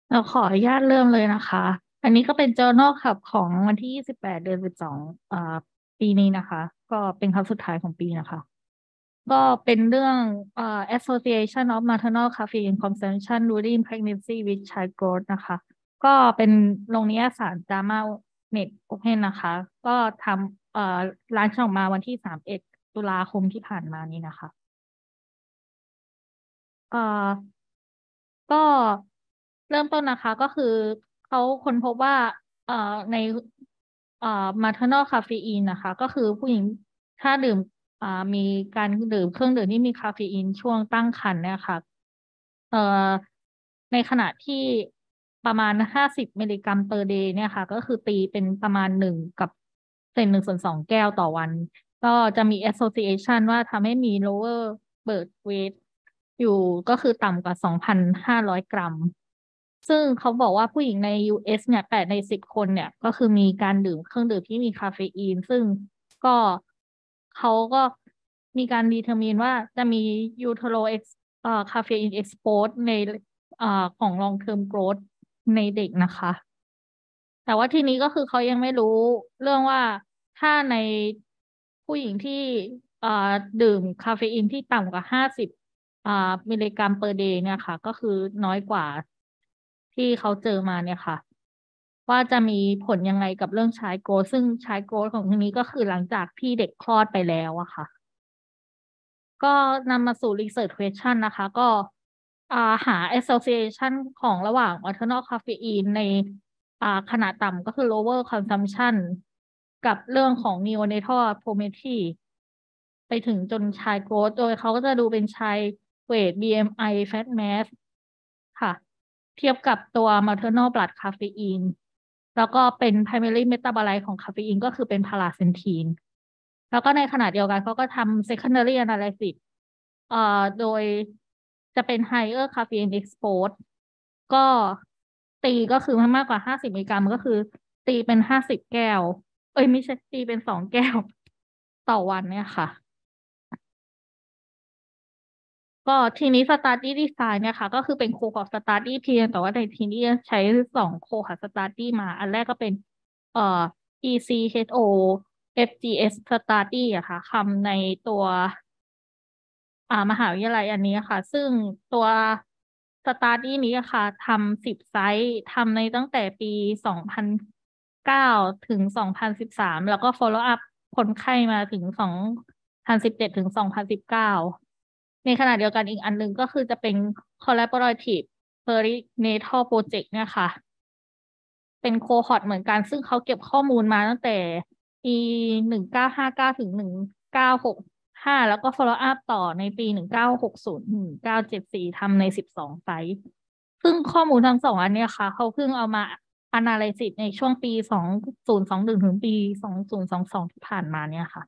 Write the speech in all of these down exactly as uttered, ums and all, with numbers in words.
เราขออนุญาตเริ่มเลยนะคะ อันนี้ก็เป็น Journal ครับของวันที่ยี่สิบแปดเดือนสิบสองเอ่อปีนี้นะคะ ก็เป็นครั้งสุดท้ายของปีนะคะ ก็เป็นเรื่องเอ่อ Association of Maternal Caffeine Consumption During Pregnancy with Child Growth นะคะ ก็เป็นโรงนิยสาร JAMA Net Open นะคะ ก็ทำเอ่อร้านออกมาวันที่สามสิบเอ็ดตุลาคมที่ผ่านมานี้นะคะ เอ่อก็เริ่มต้นนะคะก็คือเขาค้นพบว่าเอ่อในเอ่อ maternal caffeine นะคะก็คือผู้หญิงถ้าดื่มอ่ามีการดื่มเครื่องดื่มที่มีคาเฟอีนช่วงตั้งครรภ์เนี่ยค่ะเอ่อในขณะที่ประมาณห้าสิบมิลลิกรัม per day เนี่ยค่ะก็คือตีเป็นประมาณหนึ่งกับเศษหนึ่งส่วนสองแก้วต่อวัน ก็จะมี association ว่าทำให้มี lower birth weight อยู่ก็คือต่ำกว่า สองพันห้าร้อย กรัม ซึ่งเขาบอกว่าผู้หญิงใน ยู เอส เนี่ยแปดในสิบคนเนี่ยก็คือมีการดื่มเครื่องดื่มที่มีคาเฟอีนซึ่งก็เขาก็มีการดีเทอร์มินว่าจะมียูโทโรเอ็กซ์เอ่อคาเฟอีนเอ็กซ์โพสในเอ่อของ long term growth ในเด็กนะคะ แต่ว่าทีนี้ก็คือเขายังไม่รู้เรื่องว่าถ้าในผู้หญิงที่เอ่อดื่มคาเฟอีนที่ต่ำกว่าห้าสิบอ่ามิลลิกรัมเปอร์เดย์เนี่ยค่ะก็คือน้อยกว่าที่เขาเจอมาเนี่ยค่ะว่าจะมีผลยังไงกับเรื่องชายโกรทซึ่งชายโกรทของทีนี้ก็คือหลังจากที่เด็กคลอดไปแล้วอะค่ะ ก็นำมาสู่ research question นะคะก็อ่าหา association ของระหว่าง maternal caffeine ในอ่าขนาดต่ำก็คือ lower consumption กับเรื่องของ neonatal property ไปถึงจนชาย growth โดยเขาก็จะดูเป็นชาย weight บี เอ็ม ไอ fat mass ค่ะเทียบกับตัว maternal blood caffeine แล้วก็เป็น primary metabolite ของคาเฟอีนก็คือเป็นพาราเซนทีนแล้วก็ในขณะเดียวกันเขาก็ทำ secondary analysis เอ่อโดยจะเป็น higher caffeine expose ก็ตีก็คือมากกว่าห้าสิบมิลลิกรัมก็คือตีเป็นห้าสิบแก้วเอ้ยไม่ใช่ตีเป็นสองแก้วต่อวันเนี่ยค่ะ ก็ทีนี้สตาร์ดี้ดีไซน์เนี่ยค่ะก็คือเป็นโคฮอร์สตาร์ดี้เพียงแต่ว่าในทีนี้ใช้สองโคฮอร์สตาร์ดี้มาอันแรกก็เป็นเอ่อ อี ซี เอช โอ เอฟ จี เอส Study อะค่ะคำในตัวอ่ามหาวิทยาลัยอันนี้ค่ะซึ่งตัวสตาร์ดี้นี้อะค่ะทำสิบไซต์ทำในตั้งแต่ปีสองพันเก้าถึงสองพันสิบสามแล้วก็ follow up คนไข้มาถึงสองพันสิบเจ็ดถึงสองพันสิบเก้า ในขณะเดียวกันอีกอันหนึ่งก็คือจะเป็น collaborative perinatal project เนี่ยค่ะเป็นโคฮอร์ตเหมือนกันซึ่งเขาเก็บข้อมูลมาตั้งแต่ปีหนึ่งเก้าห้าเก้าถึงหนึ่งเก้าหกห้าแล้วก็ follow up ต่อในปีหนึ่งเก้าหกศูนย์หนึ่งเก้าเจ็ดสี่ทำในสิบสองไซต์ซึ่งข้อมูลทั้งสองอันเนี้ยค่ะเขาเพิ่งเอามา analysis ในช่วงปีสองศูนย์สองหนึ่งถึงปีสองศูนย์สองสองที่ผ่านมาเนี่ยค่ะ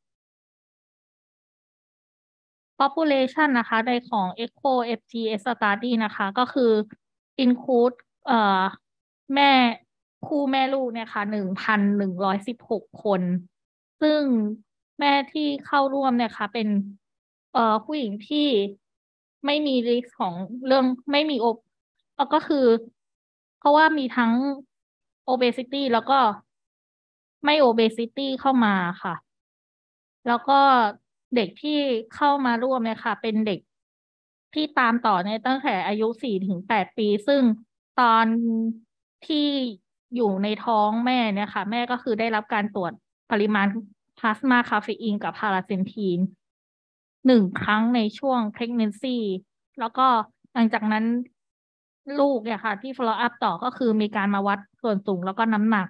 population นะคะในของ Echo เอฟ จี เอส Study นะคะก็คือ include เอ่อแม่คู่แม่ลูกเนี่ยค่ะหนึ่งพันหนึ่งร้อยสิบหกคนซึ่งแม่ที่เข้าร่วมเนี่ยค่ะเป็นเอ่อผู้หญิงที่ไม่มีริสของเรื่องไม่มีโอเอ่อก็คือเพราะว่ามีทั้ง obesity แล้วก็ไม่ obesity เข้ามาค่ะ แล้วก็เด็กที่เข้ามาร่วมเนี่ยค่ะเป็นเด็กที่ตามต่อเนี่ยตั้งแต่อายุสี่ถึงแปดปีซึ่งตอนที่อยู่ในท้องแม่เนี่ยค่ะแม่ก็คือได้รับการตรวจปริมาณพลาสมาคาเฟอีนกับพาราเซนทีนหนึ่งครั้งในช่วง pregnancy แล้วก็หลังจากนั้นลูกเนี่ยค่ะที่ follow up ต่อก็คือมีการมาวัดส่วนสูงแล้วก็น้ำหนัก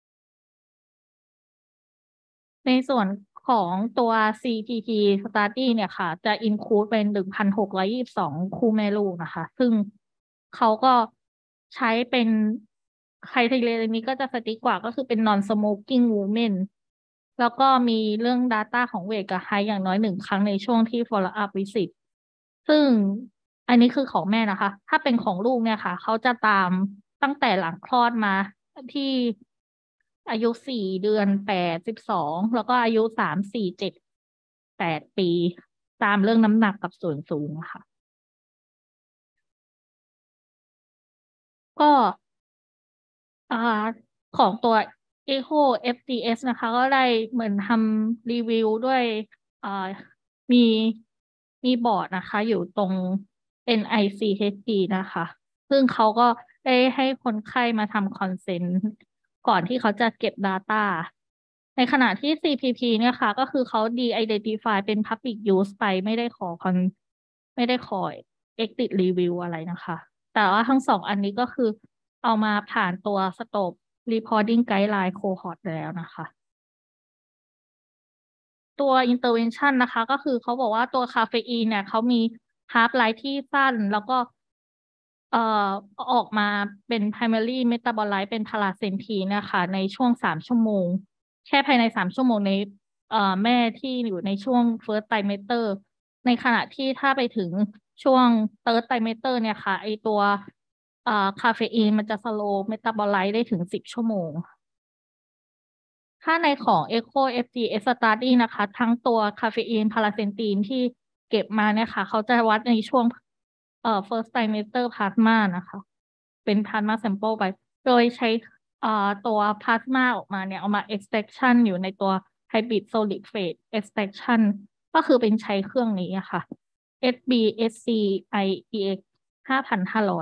ในส่วนของตัว ซี พี ที Study เนี่ยค่ะจะ include เป็นหนึ่งพันหกร้อยยี่สิบสองคู่แม่ลูกนะคะซึ่งเขาก็ใช้เป็นใครทีเรียนี้ก็จะสติ๊กกว่าก็คือเป็น non smoking women แล้วก็มีเรื่อง Data ของเวทกับไฮอย่างน้อยหนึ่งครั้งในช่วงที่ follow up visit ซึ่งอันนี้คือของแม่นะคะถ้าเป็นของลูกเนี่ยค่ะเขาจะตามตั้งแต่หลังคลอดมาที่อายุสี่เดือนแปดสิบสองแล้วก็อายุสามสี่เจ็ดแปดปีตามเรื่องน้ำหนักกับส่วนสูงค่ะก็อ่าของตัว Echo เอฟ ดี เอส นะคะก็ได้เหมือนทำรีวิวด้วยอ่ามีมีบอร์ดนะคะอยู่ตรง เอ็น ไอ ซี เอช ดี นะคะซึ่งเขาก็ได้ให้คนไข้มาทำคอนเซนต์ก่อนที่เขาจะเก็บ Data ในขณะที่ ซี พี พี เนี่ยค่ะก็คือเขา de-identify เป็น Public Use ไปไม่ได้ขอคอนไม่ได้ขอ Exit Review อะไรนะคะ แต่ว่าทั้งสองอันนี้ก็คือเอามาผ่านตัว Scope Reporting Guideline Cohort แล้วนะคะ ตัว intervention นะคะก็คือเขาบอกว่าตัวคาเฟอีนเนี่ยเขามี half life ที่สั้นแล้วก็เอ่อออกมาเป็น primary metabolite เป็นพาราเซนทีนนะคะในช่วงสามชั่วโมงแค่ภายในสามชั่วโมงในเอ่อแม่ที่อยู่ในช่วง first trimester ในขณะที่ถ้าไปถึงช่วง third trimester เนี่ยค่ะไอตัวเอ่อคาเฟอีนมันจะ slow metabolite ได้ถึงสิบชั่วโมง ถ้าในของ Echo เอฟ ดี เอส Study นะคะทั้งตัวคาเฟอีนพาราเซนทีนที่เก็บมาเนี่ยค่ะเขาจะวัดในช่วงเอ่อ first trimester plasma นะคะเป็น plasma sample ไปโดยใช้เอ่อตัว plasma ออกมาเนี่ยเอามา extraction อยู่ในตัว hybrid solid phase extraction ก็คือเป็นใช้เครื่องนี้อะค่ะ เอส บี เอส ซี ไอ อี เอ็กซ์ ห้าพันห้าร้อย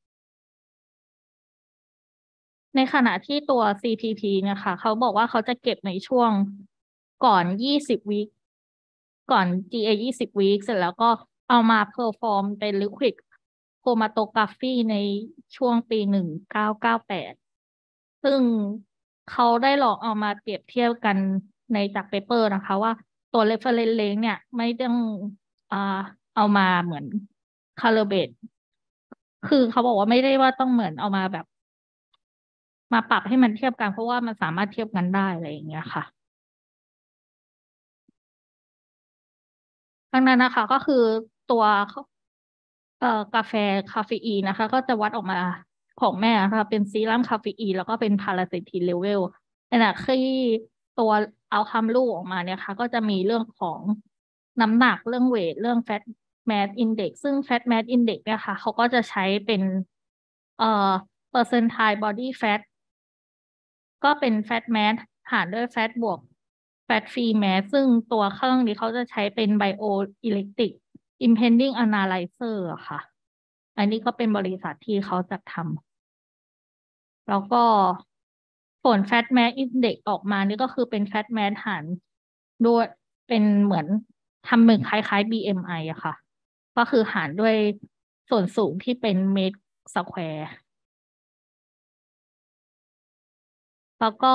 ในขณะที่ตัว ซี พี พี เนี่ยค่ะเขาบอกว่าเขาจะเก็บในช่วงก่อนยี่สิบวีคก่อน จี เอ ยี่สิบวีคเสร็จแล้วก็เอามาเพอร์ฟอร์มเป็น liquid chromatography ในช่วงปีหนึ่งเก้าเก้าแปดซึ่งเขาได้ลองเอามาเปรียบเทียบกันในจากเปเปอร์นะคะว่าตัว reference range เนี่ยไม่ต้องอ่าเอามาเหมือน calibrate คือเขาบอกว่าไม่ได้ว่าต้องเหมือนเอามาแบบ มาปรับให้มันเทียบกันเพราะว่ามันสามารถเทียบกันได้อะไรอย่างเงี้ยค่ะดังนั้นนะคะก็คือตัวเอ่อกาแฟคาเฟอีนนะคะก็จะวัดออกมาของแม่นะคะเป็นซีรัมคาเฟอีนแล้วก็เป็นพาราเซทีนเลเวลขณะที่ตัวเอาคำลูกออกมาเนี่ยค่ะก็จะมีเรื่องของน้ำหนักเรื่องเวทเรื่อง fat mass index ซึ่ง fat mass index เนี่ยค่ะเขาก็จะใช้เป็นเอ่อ percentile body fat ก็เป็น fat mass หารด้วย fat บวก fat free mass ซึ่งตัวเครื่องนี้เขาจะใช้เป็น bioelectric impending analyzer อะค่ะ อันนี้ก็เป็นบริษัทที่เขาจัดทำ แล้วก็ผล fat mass index ออกมานี่ก็คือเป็น fat mass หารด้วยเป็นเหมือนทำเหมือนคล้ายๆ บี เอ็ม ไอ ออะค่ะ ก็คือหารด้วยส่วนสูงที่เป็นเมตรสแควร์ แล้วก็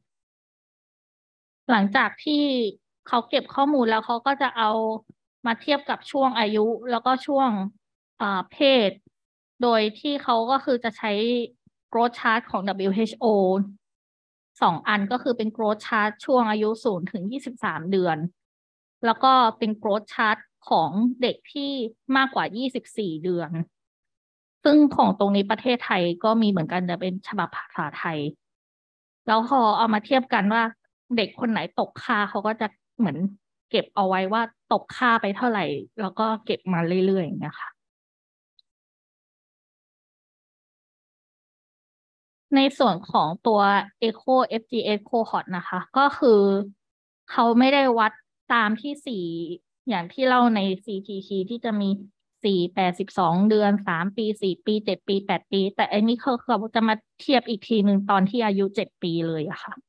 หลังจากที่เขาเก็บข้อมูลแล้วเขาก็จะเอามาเทียบกับช่วงอายุแล้วก็ช่วงอ่าเพศโดยที่เขาก็คือจะใช้ growth chart ของ ดับเบิลยู เอช โอ สองอันก็คือเป็น growth chart ช่วงอายุศูนย์ถึงยี่สิบสามเดือนแล้วก็เป็น growth chart ของเด็กที่มากกว่ายี่สิบสี่เดือนซึ่งของตรงนี้ประเทศไทยก็มีเหมือนกันแต่เป็นฉบับภาษาไทย แล้วพอเอามาเทียบกันว่าเด็กคนไหนตกค่าเขาก็จะเหมือนเก็บเอาไว้ว่าตกค่าไปเท่าไหร่แล้วก็เก็บมาเรื่อยๆอย่างเงี้ยค่ะในส่วนของตัว Echo เอฟ จี เอส Cohort นะคะก็คือเขาไม่ได้วัดตามที่สี่อย่างที่เล่าใน ซี ที ที ที่จะมีสี่แปดสิบสองเดือนสามปีสี่ปีเจ็ดปีแปดปีแต่อันนี้เขาเขาจะมาเทียบอีกทีหนึ่งตอนที่อายุเจ็ดปีเลยอะค่ะ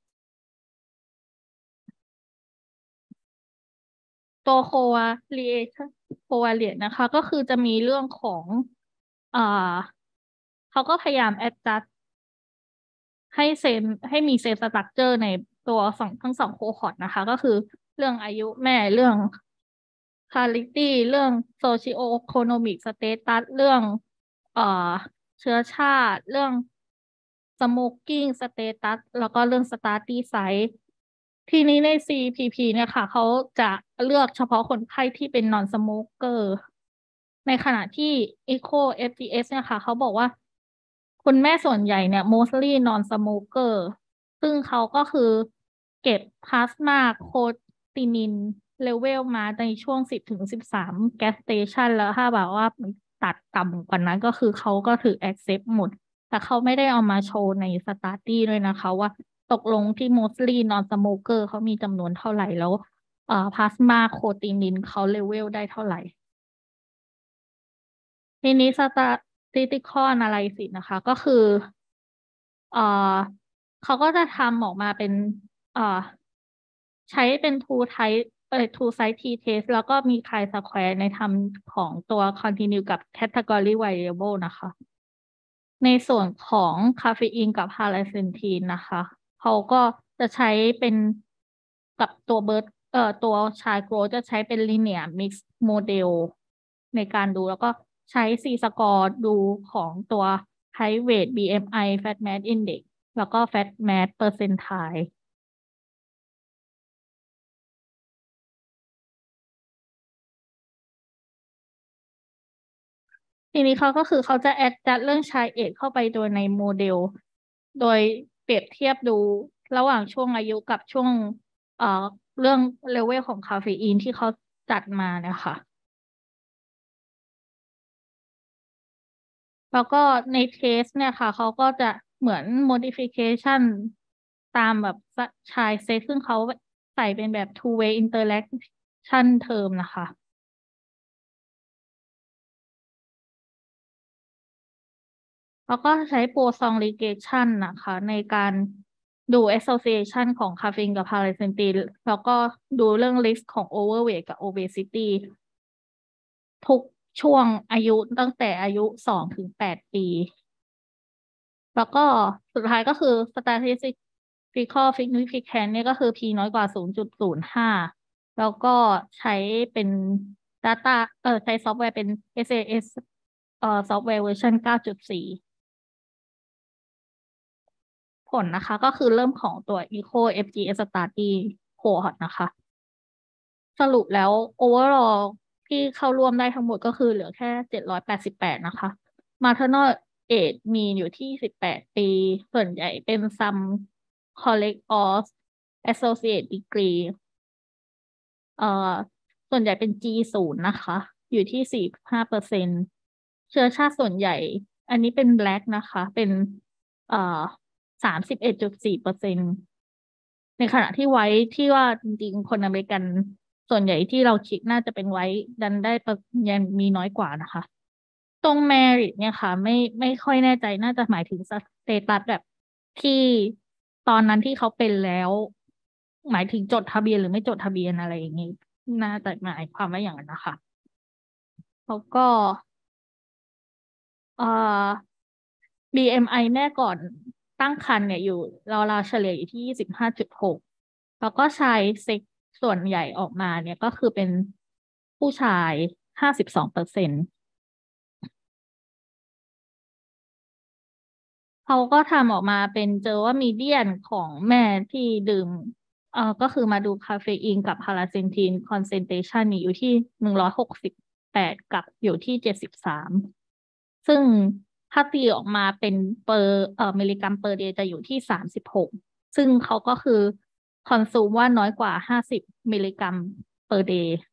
ตัวโควาเลียโควาเลียนะคะก็คือจะมีเรื่องของอ่าเขาก็พยายาม adjust ให้เซมให้มีเซมสตรัคเจอร์ในตัวสองทั้งสองโคฮอร์ตนะคะก็คือเรื่องอายุแม่เรื่องคาลิตี้เรื่องโซชิโอโคโนมิกสเตตัสเรื่องเอ่อเชื้อชาติเรื่องสโมกกิ้งสเตตัสแล้วก็เรื่องสตาร์ตี้ไซส์ทีนี้ใน ซี พี พี เนี่ยค่ะเขาจะเลือกเฉพาะคนไข้ที่เป็นนอนสโมเกอร์ในขณะที่ Echo เอฟ ที เอส เนี่ยค่ะเขาบอกว่าคุณแม่ส่วนใหญ่เนี่ย mostly non smoker ซึ่งเขาก็คือเก็บพลาสมาโคตินินเลเวลมาในช่วงสิบถึงสิบสามแก๊สสเตชันแล้วถ้าแบบว่าตัดต่ำกว่านั้นก็คือเขาก็ถือ accept หมดแต่เขาไม่ได้เอามาโชว์ในสตาร์ดี้ด้วยนะคะว่าตกลงที่ mostly non smoker เขามีจำนวนเท่าไหร่แล้วเอ่อพลาสมาโคตินินเขาเลเวลได้เท่าไหร่ทีนี้ statistical analysis นะคะก็คือเอ่อเขาก็จะทำออกมาเป็นเอ่อใช้เป็น two type เอ่อ two side t-test แล้วก็มี chi-square ในทำของตัว continue กับ category variable นะคะ ในส่วนของคาเฟอีนกับพาราเซนทีนนะคะเขาก็จะใช้เป็นกับตัวเบิร์ดเอ่อตัวชายโกรจะใช้เป็น linear mix model ในการดูแล้วก็ใช้ C score ดูของตัว height weight บี เอ็ม ไอ fat mass index แล้วก็ fat mass percentile ทีนี้เขาก็คือเขาจะแอดจัดเรื่องชายเอทเข้าไปโดยในโมเดลโดยเปรียบเทียบดูระหว่างช่วงอายุกับช่วงเอ่อเรื่องเลเวลของคาเฟอีนที่เขาจัดมานะคะแล้วก็ในเทสเนี่ยค่ะเขาก็จะเหมือน modification ตามแบบชายเซตซึ่งเขาใส่เป็นแบบ two way interaction term นะคะ แล้วก็ใช้โปรซองลิเกชันนะคะในการดู association ของคาเฟอีนกับพาราเซนทีนแล้วก็ดูเรื่อง risk ของ overweight กับ obesity ทุกช่วงอายุตั้งแต่อายุสองถึงแปดปีแล้วก็สุดท้ายก็คือ statistical significance เนี่ยก็คือ p น้อยกว่าศูนย์จุดศูนย์ห้าแล้วก็ใช้เป็น data เออใช้ซอฟต์แวร์เป็น เอส เอ เอส เอสเอ่อซอฟต์แวร์เวอร์ชันเก้าจุดสี่ ผลนะคะก็คือเริ่มของตัว Eco เอฟ จี เอส Study Cohort นะคะสรุปแล้ว overall ที่เข้าร่วมได้ทั้งหมดก็คือเหลือแค่เจ็ดร้อยแปดสิบแปดนะคะ Maternal age มีอยู่ที่สิบแปดปีส่วนใหญ่เป็น some collect or associate degree เอ่อส่วนใหญ่เป็น จี ศูนย์นะคะอยู่ที่สี่สิบห้าเปอร์เซ็นต์เชื้อชาติส่วนใหญ่อันนี้เป็น Black นะคะเป็นเอ่อสามสิบเอ็ดจุดสี่เปอร์เซ็นต์ในขณะที่ไว้ที่ว่าจริงๆคนอเมริกันส่วนใหญ่ที่เราคิดน่าจะเป็นไว้ดันได้เปอร์ยังมีน้อยกว่านะคะตรง merit เนี่ยค่ะไม่ไม่ค่อยแน่ใจน่าจะหมายถึงสเตตัสแบบที่ตอนนั้นที่เขาเป็นแล้วหมายถึงจดทะเบียนหรือไม่จดทะเบียนอะไรอย่างนี้ น่าจะหมายความว่าอย่างนั้นนะคะแล้วก็เอ่อ บี เอ็ม ไอ แม่ก่อนตั้งครรภ์เนี่ยอยู่ราวๆเฉลี่ยอยู่ที่ยี่สิบห้าจุดหกแล้วก็ชายเซ็กส่วนใหญ่ออกมาเนี่ยก็คือเป็นผู้ชายห้าสิบสองเปอร์เซ็นต์เขาก็ทำออกมาเป็นเจอว่ามีเดียนของแม่ที่ดื่มเอ่อก็คือมาดูคาเฟอีนกับพาราเซนทีนคอนเซนเทชันนี่อยู่ที่หนึ่งร้อยหกสิบแปดกับอยู่ที่เจ็ดสิบสาม ซึ่งถ้าตีออกมาเป็นเปอร์เอ่อมิลลิกรัมเปอร์เดย์จะอยู่ที่สามสิบหกซึ่งเขาก็คือคอนซูมว่าน้อยกว่าห้าสิบมิลลิกรัมเปอร์เดย์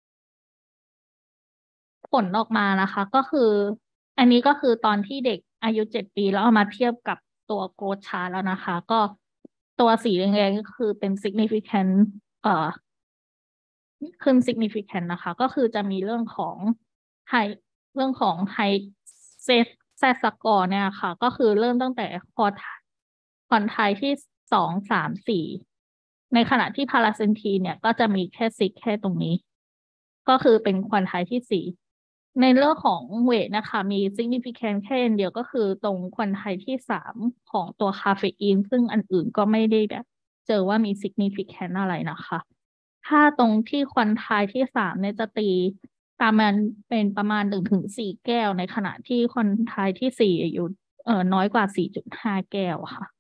ผลออกมานะคะก็คืออันนี้ก็คือตอนที่เด็กอายุเจ็ดปีแล้วเอามาเทียบกับตัวโกรทชาร์ตแล้วนะคะก็ตัวสีแดงๆก็คือเป็น significant เอ่อขึ้น significant นะคะก็คือจะมีเรื่องของ high เรื่องของ high เซแซสกอร์เนี่ยค่ะก็คือเริ่มตั้งแต่คอร์คอนไทที่สองสามสี่ในขณะที่พาราเซนทีเนี่ยก็จะมีแค่ซิกแค่ตรงนี้ก็คือเป็นควอนไทที่สี่ในเรื่องของเวทนะคะมี significant แค่อันเดียวก็คือตรงควอนไทที่สามของตัวคาเฟอีนซึ่งอันอื่นก็ไม่ได้แบบเจอว่ามี significant อะไรนะคะ ถ้าตรงที่ควอนไทที่สามเนี่ยจะตีประมาณเป็นประมาณหนึ่งถึงสี่แก้วในขณะที่ควอนไทที่สี่อยู่เอ่อน้อยกว่าสี่จุดห้าแก้วอะค่ะ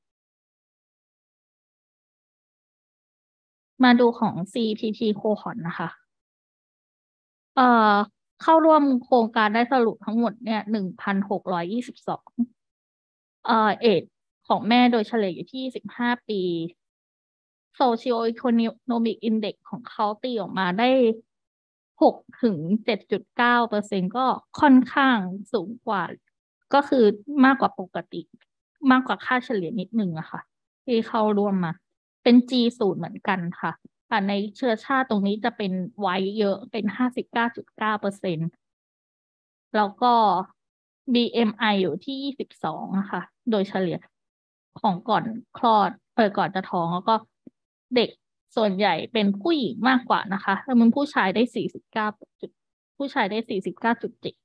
มาดูของ ซี พี ที cohort นะคะเอ่อเข้าร่วมโครงการได้สรุปทั้งหมดเนี่ยหนึ่งพันหกร้อยยี่สิบสองเอ่อเอจของแม่โดยเฉลี่ยอยู่ที่สิบห้าปี Socio-economic Index ของเขาตีออกมาได้หกถึงเจ็ดจุดเก้าเปอร์เซ็นต์ก็ค่อนข้างสูงกว่าก็คือมากกว่าปกติมากกว่าค่าเฉลี่ยนิดหนึ่งอะค่ะที่เข้าร่วมมาเป็น จี ศูนย์ เหมือนกันค่ะแต่ในเชื้อชาติตรงนี้จะเป็นไว้เยอะเป็นห้าสิบเก้าจุดเก้าเปอร์เซ็นต์แล้วก็ บี เอ็ม ไอ ออยู่ที่ยี่สิบสองอะค่ะโดยเฉลี่ยของก่อนคลอดเออก่อนจะท้องแล้วก็เด็กส่วนใหญ่เป็นผู้หญิงมากกว่านะคะถ้ามึงผู้ชายได้สี่สิบเก้าจุดผู้ชายได้สี่สิบเก้าจุดเจ็ด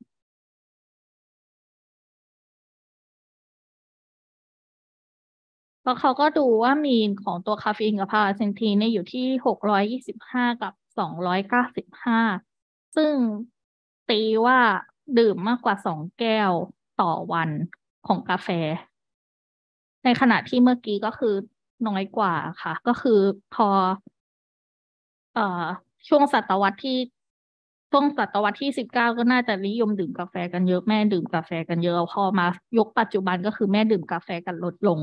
เพราะเขาก็ดูว่ามีนของตัวคาเฟอีนกับพาราเซนทีนเนี่ยอยู่ที่หกร้อยยี่สิบห้ากับสองร้อยเก้าสิบห้าซึ่งตีว่าดื่มมากกว่าสองแก้วต่อวันของกาแฟในขณะที่เมื่อกี้ก็คือน้อยกว่าค่ะก็คือพอเอ่อช่วงศตวรรษที่ช่วงศตวรรษที่สิบเก้าก็น่าจะนิยมดื่มกาแฟกันเยอะแม่ดื่มกาแฟกันเยอะพอมายกปัจจุบันก็คือแม่ดื่มกาแฟกันลดลง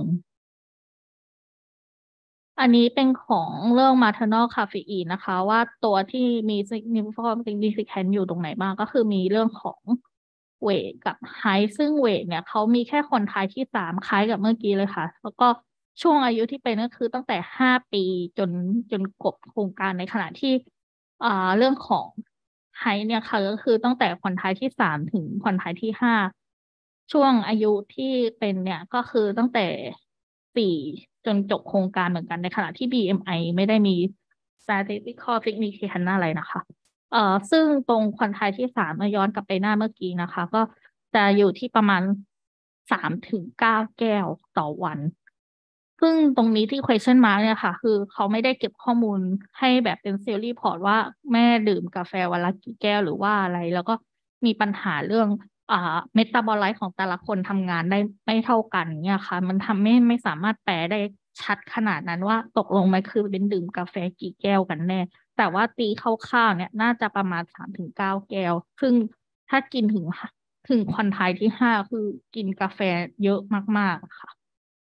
อันนี้เป็นของเรื่อง maternal caffeine นะคะว่าตัวที่มี significant significant อยู่ตรงไหนบ้างก็คือมีเรื่องของเวทกับไฮซึ่งเวทเนี่ยเขามีแค่คนไทยที่สามคล้ายกับเมื่อกี้เลยค่ะแล้วก็ช่วงอายุที่เป็นก็คือตั้งแต่ห้าปีจนจนครบโครงการในขณะที่อ่าเรื่องของไฮเนี่ยค่ะก็คือตั้งแต่คนไทยที่สามถึงคนไทยที่ห้าช่วงอายุที่เป็นเนี่ยก็คือตั้งแต่สี่จนจบโครงการเหมือนกันในขณะที่ บี เอ็ม ไอ ไอไม่ได้มี statistical significance อะไรนะคะเอ่อซึ่งตรงคนไทยที่สามมาย้อนกลับไปหน้าเมื่อกี้นะคะก็จะอยู่ที่ประมาณสามถึงเก้าแก้วต่อวันซึ่งตรงนี้ที่ question mark เนี่ยค่ะคือเขาไม่ได้เก็บข้อมูลให้แบบเป็นเซลล์รีพอร์ตว่าแม่ดื่มกาแฟวันละกี่แก้วหรือว่าอะไรแล้วก็มีปัญหาเรื่อง อ่าเมตาบอไลต์ของแต่ละคนทำงานได้ไม่เท่ากันเนี่ยค่ะมันทำให้ไม่สามารถแปลได้ชัดขนาดนั้นว่าตกลงมันคือเป็นดื่มกาแฟกี่แก้วกันแน่แต่ว่าตีคร่าวๆเนี่ยน่าจะประมาณสามถึงเก้าแก้วซึ่งถ้ากินถึงถึงควันไทยที่ห้าคือกินกาแฟเยอะมากๆค่ะ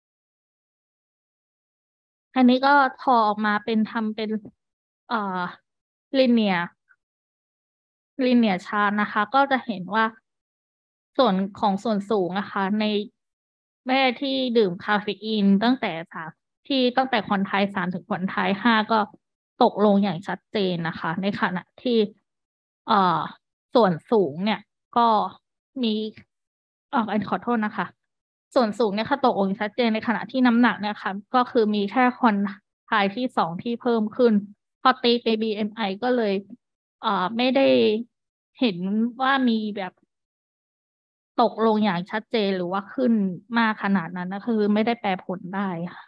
อันนี้ก็ทอออกมาเป็นทำเป็นเอ่อลิเนีย ลิเนียชาร์ตนะคะก็จะเห็นว่าส่วนของส่วนสูงนะคะในแม่ที่ดื่มคาเฟอีนตั้งแต่สามที่ตั้งแต่คนไทยสามถึงคนไทยห้าก็ตกลงอย่างชัดเจนนะคะในขณะที่เอ่อส่วนสูงเนี่ยก็มีเอ่ออันขอโทษนะคะส่วนสูงเนี่ยค่ะตกลงชัดเจนในขณะที่น้ำหนักเนี่ยค่ะก็คือมีแค่คนไทยที่สองที่เพิ่มขึ้นพอตีไป บี เอ็ม ไอ ก็เลย เอ่อไม่ได้เห็นว่ามีแบบตกลงอย่างชัดเจนหรือว่าขึ้นมากขนาดนั้นนะคือไม่ได้แปลผลได้ค่ะ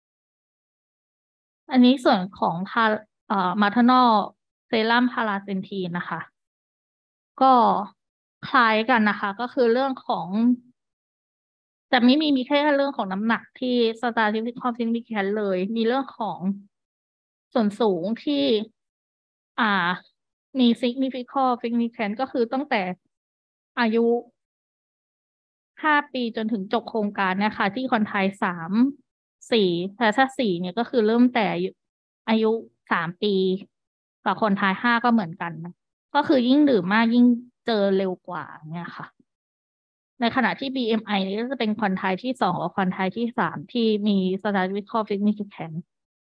อันนี้ส่วนของพาเอ่อมาทานอลเซรั่มพาราเซนทีนนะคะก็คล้ายกันนะคะก็คือเรื่องของแต่ไม่มีมีแค่เรื่องของน้ำหนักที่สตาร์ทที่ความซิกนิฟิแคนเลยมีเรื่องของส่วนสูงที่อ่ามี significant significant ก็คือตั้งแต่อายุ ห้าปีจนถึงจบโครงการเนะคะที่คนไทยสามสี่แต่ถ้าสี่เนี่ยก็คือเริ่มแต่อายุอายุสามปีกับคนไทยห้าก็เหมือนกันนะก็คือยิ่งดื่มมากยิ่งเจอเร็วกว่าเนี่ยค่ะในขณะที่ บี เอ็ม ไอ เอ็มไอเนี่ยก็จะเป็นคนไทยที่สองกับคนไทยที่สามที่มี statistical significance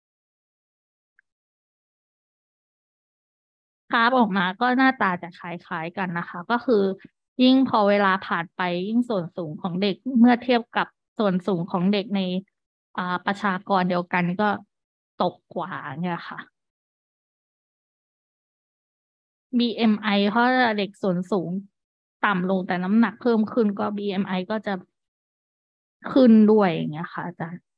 กราฟออกมาก็หน้าตาจะคล้ายๆกันนะคะก็คือยิ่งพอเวลาผ่านไปยิ่งส่วนสูงของเด็กเมื่อเทียบกับส่วนสูงของเด็กในอ่าประชากรเดียวกันก็ตกกว่าเนี่ยค่ะ บี เอ็ม ไอ เพราะเด็กส่วนสูงต่ำลงแต่น้ำหนักเพิ่มขึ้นก็ บี เอ็ม ไอ ก็จะขึ้นด้วยอย่างเงี้ยค่ะอาจารย์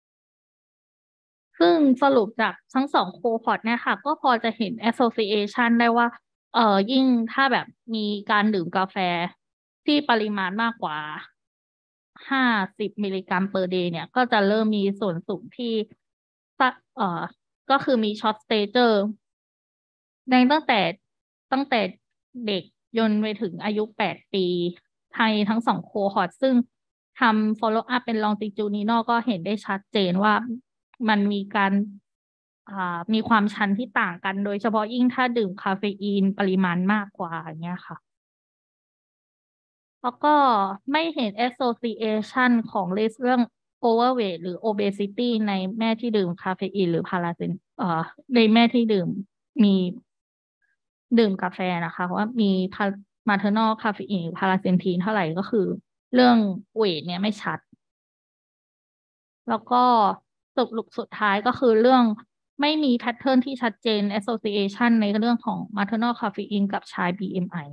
ซึ่งสรุปจากทั้งสองโคฮอร์ตเนี่ยค่ะก็พอจะเห็น association ได้ว่าเอ่อยิ่งถ้าแบบมีการดื่มกาแฟที่ปริมาณมากกว่าห้าสิบมิลลิกรัมเปอร์เดย์เนี่ยก็จะเริ่มมีส่วนสูงที่สักเอ่อก็คือมีช็อตสเตเจอร์ในตั้งแต่ตั้งแต่เด็กจนไปถึงอายุแปดปีไทยทั้งสองโคฮอร์ตซึ่งทำ follow up เป็น longitudinal ก็เห็นได้ชัดเจนว่ามันมีการ อ่ามีความชันที่ต่างกันโดยเฉพาะยิ่งถ้าดื่มคาเฟอีนปริมาณมากกว่าอย่างเงี้ยค่ะแล้วก็ไม่เห็น association ของ risk เรื่อง overweight หรือ obesity ในแม่ที่ดื่มคาเฟอีนหรือพาราเซนเอ่อในแม่ที่ดื่มมีดื่มกาแฟนะคะเพราะว่ามีพามาเทอร์นอลคาเฟอีนพาราเซนทีนเท่าไหร่ก็คือเรื่องเวทเนี่ยไม่ชัด แล้วก็สรุปสุดท้ายก็คือเรื่องไม่มีแพทเทิร์นที่ชัดเจน association ในเรื่องของ maternal caffeine กับชาย บี เอ็ม ไอ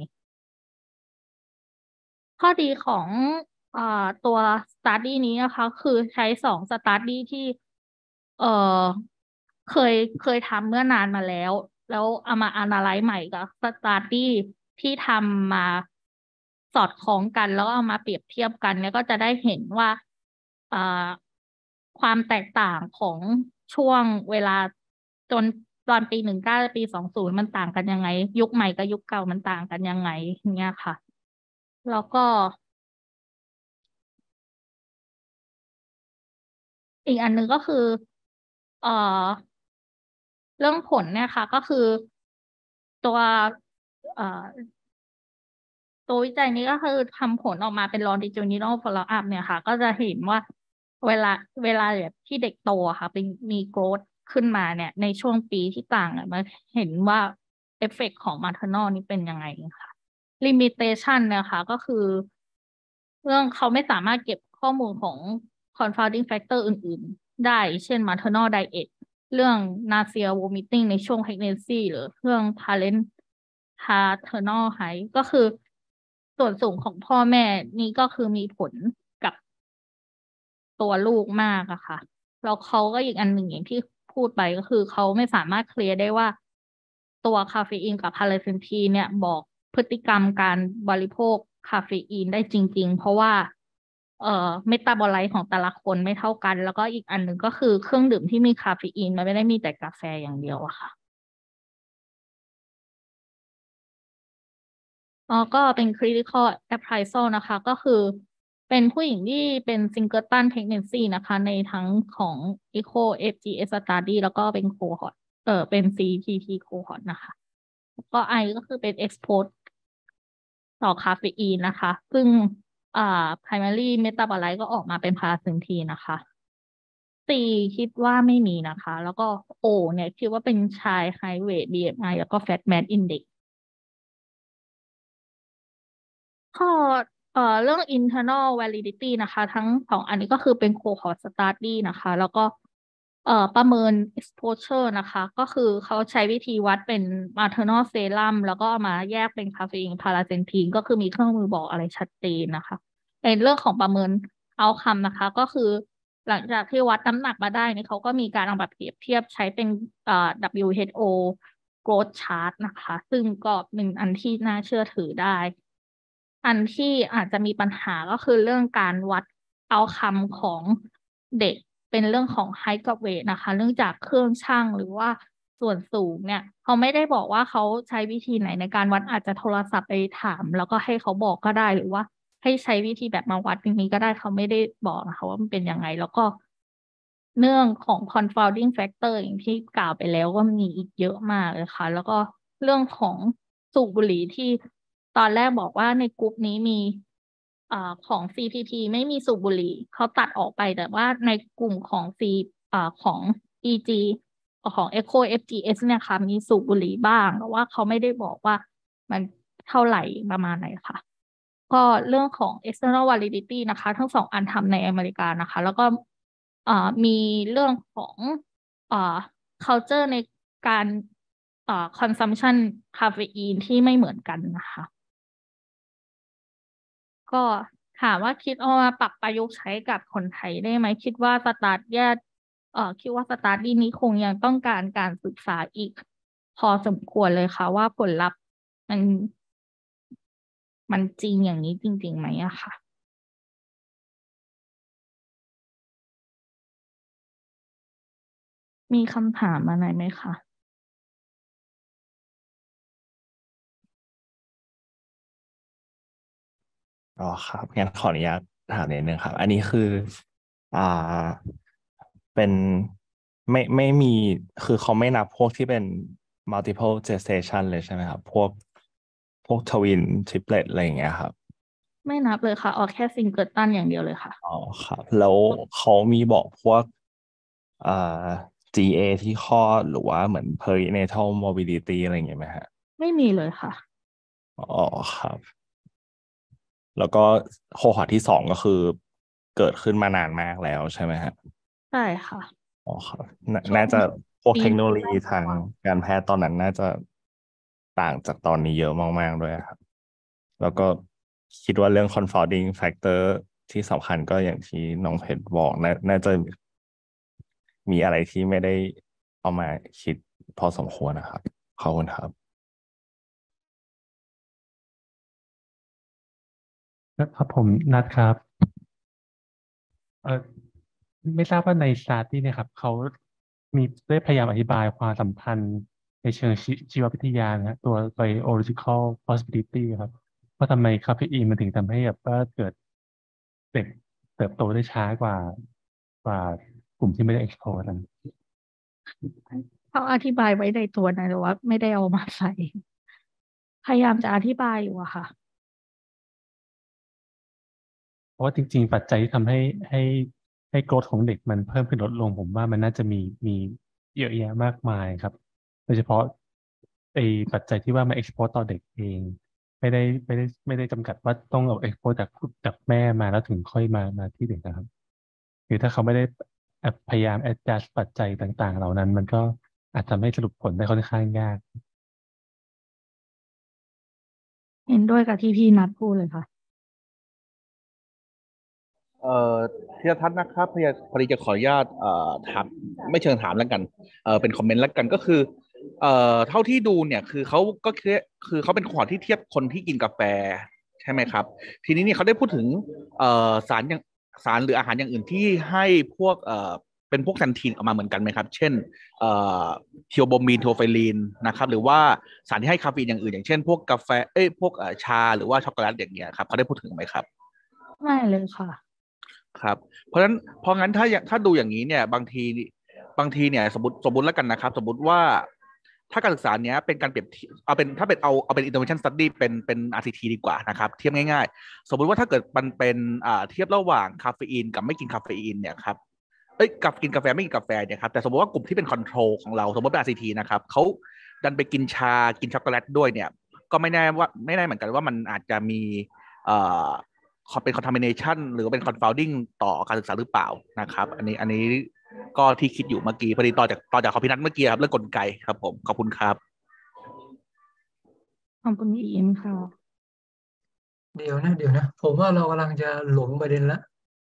ข้อดีของอ่าตัว study นี้นะคะคือใช้สอง study ที่เอ่อเคยเคยทำเมื่อนานมาแล้วแล้วเอามา analyze ใหม่กับ study ที่ทำมาสอดคล้องกันแล้วเอามาเปรียบเทียบกันแล้วก็จะได้เห็นว่าอ่าความแตกต่างของช่วงเวลาจนตอนปีหนึ่งเก้าปีสองศูนย์มันต่างกันยังไงยุคใหม่กับยุคเก่ามันต่างกันยังไงอย่างเงี้ยค่ะ แล้วก็อีกอันหนึ่งก็คือเอ่อเรื่องผลเนี่ยค่ะก็คือตัวเอ่อตัววิจัยนี้ก็คือทำผลออกมาเป็น longitudinal follow up เนี่ยค่ะก็จะเห็นว่าเวลาเวลาแบบที่เด็กโตอะค่ะเป็นมี growth ขึ้นมาเนี่ยในช่วงปีที่ต่างอะมาเห็นว่าเอฟเฟกต์ของ maternal นี่เป็นยังไงค่ะ limitation เนี่ยค่ะก็คือเรื่องเขาไม่สามารถเก็บข้อมูลของ confounding factor อื่นๆได้เช่น maternal diet เรื่อง nausea vomiting ในช่วง pregnancy หรือเรื่อง parent paternal height ก็คือส่วนสูงของพ่อแม่นี่ก็คือมีผลกับตัวลูกมากอะค่ะแล้วเขาก็อีกอันหนึ่งอย่างที่พูดไปก็คือเขาไม่สามารถเคลียร์ได้ว่าตัวคาเฟอีนกับพาราเซนทีนเนี่ยบอกพฤติกรรมการบริโภคคาเฟอีนได้จริงๆเพราะว่าเอ่อเมตาบอไลต์ของแต่ละคนไม่เท่ากันแล้วก็อีกอันหนึ่งก็คือเครื่องดื่มที่มีคาเฟอีนมันไม่ได้มีแต่กาแฟอย่างเดียวอะค่ะ อ๋อก็เป็น critical appraisal นะคะก็คือเป็นผู้หญิงที่เป็น singleton pregnancy นะคะในทั้งของ echo เอฟ จี เอส study แล้วก็เป็น cohort เออเป็น ซี ที ที cohort นะคะแล้วก็ I ก็คือเป็น expose ต่อคาเฟอีนนะคะซึ่งอ่า primary metabolite ก็ออกมาเป็นพาราเซนทีนนะคะ C คิดว่าไม่มีนะคะแล้วก็ O เนี่ยคิดว่าเป็นชาย high weight บี เอ็ม ไอ แล้วก็ fat mass index ข้อเอ่อเรื่อง internal validity นะคะทั้งสองอันนี้ก็คือเป็น cohort study นะคะแล้วก็เอ่อประเมิน exposure นะคะก็คือเขาใช้วิธีวัดเป็น maternal serum แล้วก็เอามาแยกเป็นคาเฟอีนพาราเซนทีนก็คือมีเครื่องมือบอกอะไรชัดเจนนะคะในเรื่องของประเมิน outcome นะคะก็คือหลังจากที่วัดน้ำหนักมาได้เนี่ยเขาก็มีการเอาแบบเปรียบเทียบใช้เป็นเอ่อ ดับเบิลยู เอช โอ growth chart นะคะซึ่งก็เป็นอันที่น่าเชื่อถือได้ อันที่อาจจะมีปัญหาก็คือเรื่องการวัดเอาคำของเด็กเป็นเรื่องของ height กับ weight นะคะเรื่องจากเครื่องชั่งหรือว่าส่วนสูงเนี่ยเขาไม่ได้บอกว่าเขาใช้วิธีไหนในการวัดอาจจะโทรศัพท์ไปถามแล้วก็ให้เขาบอกก็ได้หรือว่าให้ใช้วิธีแบบมาวัดอย่างนี้ก็ได้เขาไม่ได้บอกนะคะว่ามันเป็นยังไงแล้วก็เรื่องของ confounding factor อย่างที่กล่าวไปแล้วก็มีอีกเยอะมากเลยค่ะแล้วก็เรื่องของสูบบุหรี่ที่ ตอนแรกบอกว่าในกลุ่มนี้มีอ่าของ ซี พี ที ไม่มีสูบบุหรี่เขาตัดออกไปแต่ว่าในกลุ่มของ C อ่าของ อี จี ของ Echo เอฟ จี เอส เนี่ยค่ะมีสูบบุหรี่บ้างแต่ว่าเขาไม่ได้บอกว่ามันเท่าไหร่ประมาณไหนค่ะก็เรื่องของ external validity นะคะทั้งสองอันทำในอเมริกานะคะแล้วก็อ่ามีเรื่องของอ่า culture ในการอ่า consumption คาเฟอีนที่ไม่เหมือนกันนะคะ ก็ถามว่าคิดเอามาปรับประยุกต์ใช้กับคนไทยได้ไหมคิดว่าสตาร์ทแยกเอ่อคิดว่าสตาร์ทนี้คงยังต้องการการศึกษาอีกพอสมควรเลยค่ะว่าผลลัพธ์มันมันจริงอย่างนี้จริงๆไหมอะค่ะมีคำถามอะไรไหมคะอ๋อครับงั้นขออนุญาตถามนิดนึงครับอันนี้คืออ่าเป็นไม่ไม่มีคือเขาไม่นับพวกที่เป็น multiple gestation เลยใช่ไหมครับพวกพวกทวินทริปเลตอะไรอย่างเงี้ยครับไม่นับเลยค่ะเอาแค่ซิงเกิลตันอย่างเดียวเลยค่ะอ๋อครับแล้วเขามีบอกพวกอ่า จี เอ ที่ข้อหรือว่าเหมือน perinatal mobility อะไรอย่างเงี้ยไหมฮะไม่มีเลยค่ะอ๋อครับแล้วก็โคฮอร์ทที่สองก็คือเกิดขึ้นมานานมากแล้วใช่ไหมฮะใช่ค่ะอ๋อครับนาช่วงน่าจะพวกปีเทคโนโลยีหนึ่งได้ทางการแพทย์ตอนนั้นน่าจะต่างจากตอนนี้เยอะมากๆด้วยครับแล้วก็คิดว่าเรื่อง confounding factor ที่สำคัญก็อย่างที่น้องเพชรบอกน่าน่าจะมีอะไรที่ไม่ได้เอามาคิดพอสมควรนะครับขอบคุณครับครับผมนัดครับเออไม่ทราบว่าในสตาร์ที่เนี่ยครับเขามีได้พยายามอธิบายความสัมพันธ์ในเชิงชีชีววิทยานะฮะตัว biological possibility ครับว่าทำไมคาเฟอีนมันถึงทำให้แบบว่าเกิดเด็กเติบโตได้ช้ากว่ากว่ากลุ่มที่ไม่ได้ expose กันเขาอธิบายไว้ในตัวนะแต่ว่าไม่ได้เอามาใส่พยายามจะอธิบายอยู่อะค่ะเพราะว่าจริงๆปัจจัยที่ทำให้ให้ให้ growth ของเด็กมันเพิ่มขึ้นลดลงผมว่ามันน่าจะมีมีเยอะแยะมากมายครับโดยเฉพาะไอ้ปัจจัยที่ว่ามา expose ต่อเด็กเองไม่ได้ไม่ได้ไม่ได้จำกัดว่าต้องเอา expose จากจากแม่มาแล้วถึงค่อยมามาที่เด็กนะครับหรือถ้าเขาไม่ได้พยายาม adjust ปัจจัยต่างๆเหล่านั้นมันก็อาจจะไม่สรุปผลได้ค่อนข้างยากเห็นด้วยกับที่พี่นัดพูดเลยค่ะเอ่อธีรทัศน์นะครับพอดีพอดีจะขออนุญาตเอ่อถามไม่เชิงถามแล้วกันเอ่อเป็นคอมเมนต์แล้วกันก็คือเอ่อเท่าที่ดูเนี่ยคือเขาก็คือคือเขาเป็นขอที่เทียบคนที่กินกาแฟใช่ไหมครับทีนี้เนี่ยเขาได้พูดถึงเอ่อสารอย่างสารหรืออาหารอย่างอื่นที่ให้พวกเอ่อเป็นพวกแซนทีนออกมาเหมือนกันไหมครับเช่นเอ่อเทีโอโบมีนโทไฟลีนนะครับหรือว่าสารที่ให้คาเฟอีนอย่างอื่นอย่างเช่นพวกกาแฟเอ้ยพวกเอ่อชาหรือว่าช็อกโกแลตอย่างเงี้ยครับเขาได้พูดถึงไหมครับไม่เลยค่ะครับเพราะฉะนั้นเพราะงั้นถ้าอย่างถ้าดูอย่างนี้เนี่ยบางทีบางทีเนี่ยสมมติสมมติแล้วกันนะครับสมมติว่าถ้าการศึกษาเนี้ยเป็นการเปรียบเทียบเอาเป็นถ้าเป็นเอาเอาเป็น intervention study เป็นเป็น อาร์ ที ที ดีกว่านะครับเทียบง่ายๆสมมุติว่าถ้าเกิดมันเป็นอ่าเทียบระหว่างคาเฟอีนกับไม่กินคาเฟอีนเนี่ยครับเอ้ยกับกินกาแฟไม่กินกาแฟเนี่ยครับแต่สมมติว่ากลุ่มที่เป็นคอนโทรลของเราสมมติเป็น อาร์ ที ที นะครับเขาดันไปกินชากินช็อกโกแลตด้วยเนี่ยก็ไม่แน่ว่าไม่แน่เหมือนกันว่ามันอาจจะมีเอ่อ เป็น contamination หรือเป็น confounding ต่อการศึกษาหรือเปล่านะครับอันนี้อันนี้ก็ที่คิดอยู่เมื่อกี้พอดีต่อจากต่อจากขอพินัทเมื่อกี้ครับเรื่องกลไกครับผมขอบคุณครับขอบคุณอีเอ็มค่ะเดี๋ยวนะเดี๋ยวนะผมว่าเรากำลังจะหลงประเด็นละ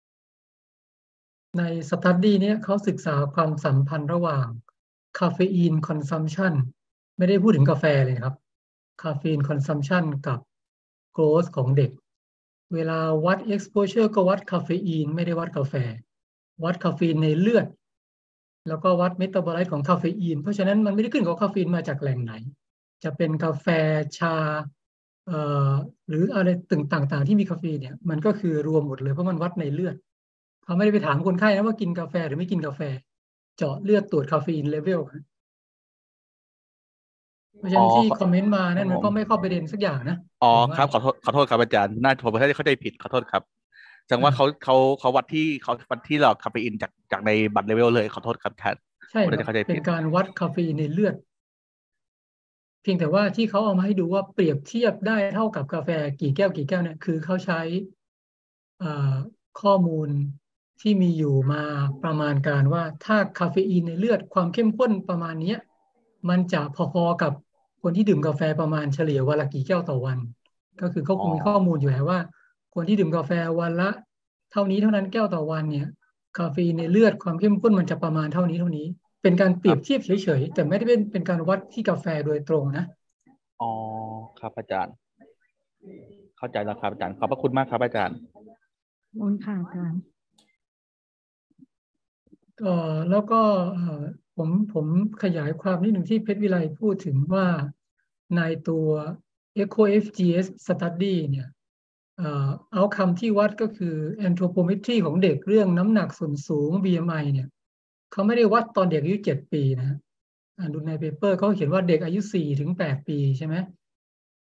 ในสตัดดี้นี้เขาศึกษาความสัมพันธ์ระหว่างคาเฟอีนคอนซัมชันไม่ได้พูดถึงกาแฟเลยครับคาเฟอีนคอนซัมชันกับโกรทของเด็กเวลาวัด exposure ก็วัดคาเฟอีนไม่ได้วัดกาแฟวัดคาเฟอีนในเลือดแล้วก็วัดเมตาบอไลต์ของคาเฟอีนเพราะฉะนั้นมันไม่ได้ขึ้นกับคาเฟอีนมาจากแหล่งไหนจะเป็นกาแฟชาเอ่อหรืออะไรต่างๆที่มีคาเฟอีนเนี่ยมันก็คือรวมหมดเลยเพราะมันวัดในเลือดเขาไม่ได้ไปถามคนไข้นะว่ากินกาแฟหรือไม่กินกาแฟเจาะเลือดตรวจคาเฟอีนเลเวลเพราะฉะอ๋อนั้นที่คอมเมนต์มาครันั่นมันบผมก็ไม่เข้าประเด็นสักอย่างนะอ๋อผมว่าครับขอโทษขอโทษครับอาจารย์น่าผมเข้าใจผิดขอโทษครับแสดงว่าเขาอ่าเขาเขาวัดที่เขาวัดที่หลอดคาเฟอีนจากจากในบัตรเลเวลเลยขอโทษครับแทนผมใช่ครับน่าจะเข้าใจผิดเป็นการวัดคาเฟอีนในเลือด เพียงแต่ว่าที่เขาเอามาให้ดูว่าเปรียบเทียบได้เท่ากับกาแฟกี่แก้วกี่แก้วเนี่ยคือเขาใช้ข้อมูลที่มีอยู่มาประมาณการว่าถ้าคาเฟอีนในเลือดความเข้มข้นประมาณนี้มันจะพอๆกับคนที่ดื่มกาแฟประมาณเฉลี่ยวันละกี่แก้วต่อวันก็คือเขาอ๋อคงมีข้อมูลอยู่แล้วว่าคนที่ดื่มกาแฟวันละเท่านี้เท่านั้นแก้วต่อวันเนี่ยคาเฟอีนในเลือดความเข้มข้นมันจะประมาณเท่านี้เท่านี้เป็นการเปรียบเทีครับยบเฉยๆแต่ไม่ได้เป็นเป็นการวัดที่กาแฟโดยตรงนะอ๋อครับอาจารย์เข้าใจแล้วครับอาจารย์ขอบพระคุณมากครับอาจารย์ขอบคุณค่ะอาจารย์เอ่อแล้วก็เอ่อผมผมขยายความนิดหนึ่งที่เพชรวิไลพูดถึงว่าในตัว Echo เอฟ จี เอส Study เนี่ยเอ่อ outcome ที่วัดก็คือ anthropometry ของเด็กเรื่องน้ำหนักส่วนสูง บี เอ็ม ไอ เนี่ยเขาไม่ได้วัดตอนเด็กอายุเจ็ดปีนะฮะอ่าดูในเปเปอร์เขาเขียนว่าเด็กอายุสี่ถึงแปดปีใช่ไหม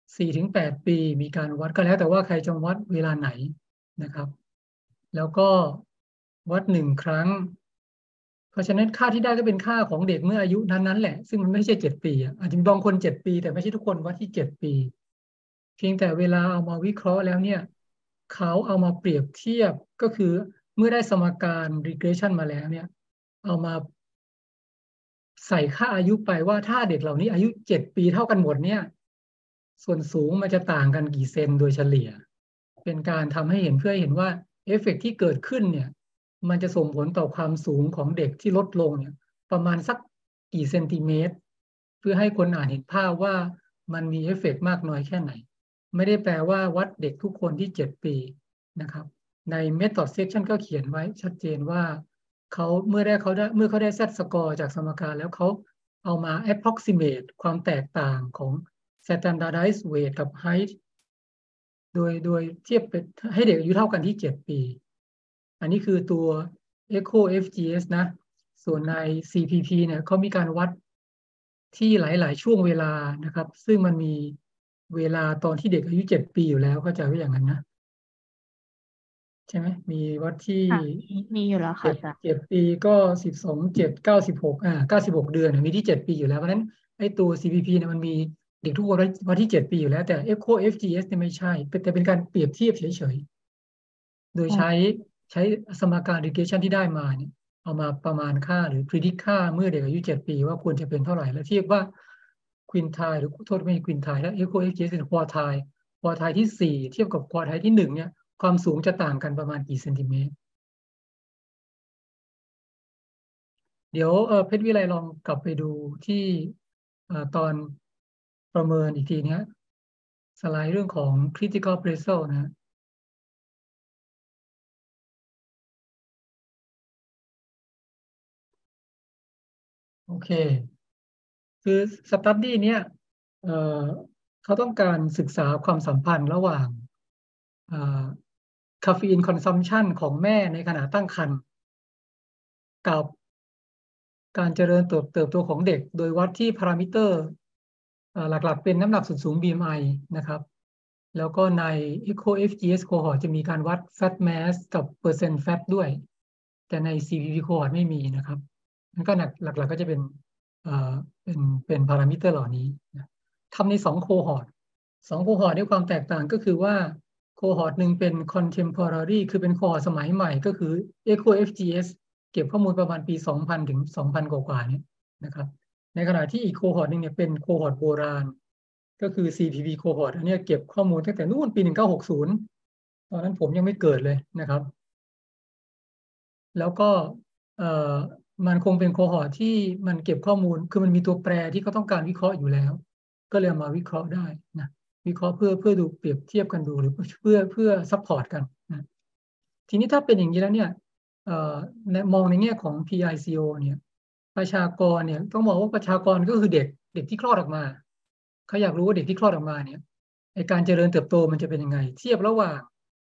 สี่ถึงแปดปีมีการวัดก็แล้วแต่ว่าใครจะวัดเวลาไหนนะครับแล้วก็วัดหนึ่งครั้งเพราะฉะนั้นค่าที่ได้ก็เป็นค่าของเด็กเมื่ออายุนั้นๆแหละซึ่งมันไม่ใช่เจ็ดปีอ่ะอาจจะมีบางคนเจ็ดปีแต่ไม่ใช่ทุกคนวัดที่เจ็ดปีเพียงแต่เวลาเอามาวิเคราะห์แล้วเนี่ยเขาเอามาเปรียบเทียบก็คือเมื่อได้สมการ regression มาแล้วเนี่ยเอามาใส่ค่าอายุไปว่าถ้าเด็กเหล่านี้อายุเจ็ดปีเท่ากันหมดเนี่ยส่วนสูงมันจะต่างกันกี่เซนโดยเฉลี่ยเป็นการทำให้เห็นเพื่อให้เห็นว่าเอฟเฟกต์ที่เกิดขึ้นเนี่ยมันจะส่งผลต่อความสูงของเด็กที่ลดลงเนี่ยประมาณสักกี่เซนติเมตรเพื่อให้คนอ่านเห็นภาพว่ามันมีเอฟเฟกต์มากน้อยแค่ไหนไม่ได้แปลว่าวัดเด็กทุกคนที่เจ็ดปีนะครับใน method section ก็เขียนไว้ชัดเจนว่าเขาเมื่อได้เขาได้เมื่อเขาได้ Z score จากสมการแล้วเขาเอามา approximate ความแตกต่างของ standardized weight กับ height โดยโดยเทียบเป็นให้เด็กอายุเท่ากันที่เจ็ดปีอันนี้คือตัว Echo เอฟ จี เอส นะส่วนใน ซี พี พี เนี่ยเขามีการวัดที่หลายๆช่วงเวลานะครับซึ่งมันมีเวลาตอนที่เด็กอายุเจ็ดปีอยู่แล้วเข้าใจว่าอย่างนั้นนะใช่ไหมมีวัดที่มีอยู่แล้วค่ะอาจารย์เจ็ดปีก็สิบสองเจ็ดเก้าสิบหกอ่าเก้าสิบหกเดือนมีที่เจ็ดปีอยู่แล้วเพราะฉะนั้นไอ้ตัว ซี พี พี เนี่ยมันมีเด็กทุกคนวัดที่เจ็ดปีอยู่แล้วแต่ Echo เอฟ จี เอส เนี่ยไม่ใช่แต่เป็นการเปรียบเทียบเฉยๆโดยใช้ใช้สมการ regression ที่ได้มาเนี่ยเอามาประมาณค่าหรือ predict ค่าเมื่อเด็กอายุเจ็ดปีว่าควรจะเป็นเท่าไหร่แล้วเทียบว่า quintile หรือโทษไม่ใช่ quintile แล้ว Echo เอฟ จี เอส เป็น quartile quartile ที่สี่เทียบกับ quartile ที่หนึ่งเนี่ยความสูงจะต่างกันประมาณกี่เซนติเมตรเดี๋ยวเออเพชรวิไลลองกลับไปดูที่เอ่อตอนประเมินอีกทีนี้สไลด์เรื่องของ critical appraisal นะโอเคคือสตัดดี้เนี้ยเอ่อเขาต้องการศึกษาความสัมพันธ์ระหว่างคาเฟอีนคอนซัมชันของแม่ในขณะตั้งครรภ์กับการเจริญเติบเติบโตของเด็กโดยวัดที่พารามิเตอร์หลักๆเป็นน้ำหนักส่วนสูง บี เอ็ม ไอ นะครับแล้วก็ใน Echo เอฟ จี เอส cohort จะมีการวัด fat mass กับ percent fat ด้วยแต่ใน ซี พี พี cohort ไม่มีนะครับนั่นก็หลักๆก็จะเป็นเอ่อเป็นเป็นพารามิเตอร์เหล่านี้นะทำในสอง cohort สอง cohort ด้วยความแตกต่างก็คือว่า cohort หนึ่งเป็น contemporary คือเป็น cohort สมัยใหม่ก็คือ Echo เอฟ จี เอส เก็บข้อมูลประมาณปี สองพัน ถึง สองพัน กว่าๆเนี่ยนะครับในขณะที่อีก cohort หนึ่งเนี่ยเป็น cohort โบราณก็คือ ซี พี พี cohort อันนี้เก็บข้อมูลตั้งแต่นู่นปีหนึ่งเก้าหกศูนย์ตอนนั้นผมยังไม่เกิดเลยนะครับแล้วก็เอ่อมันคงเป็น cohort ที่มันเก็บข้อมูลคือมันมีตัวแปรที่เขาต้องการวิเคราะห์อยู่แล้วก็เลยมาวิเคราะห์ได้นะวิเคราะห์เพื่อเพื่อดูเปรียบเทียบกันดูหรือเพื่อเพื่อซัพพอร์ตกันนะทีนี้ถ้าเป็นอย่างนี้แล้วเนี่ยเอ่อมองในแง่ของ พี ไอ ซี โอ เนี่ยประชากรเนี่ยต้องบอกว่าประชากรก็คือเด็กเด็กที่คลอดออกมาเขาอยากรู้ว่าเด็กที่คลอดออกมาเนี่ยในการเจริญเติบโตมันจะเป็นยังไงเทียบระหว่าง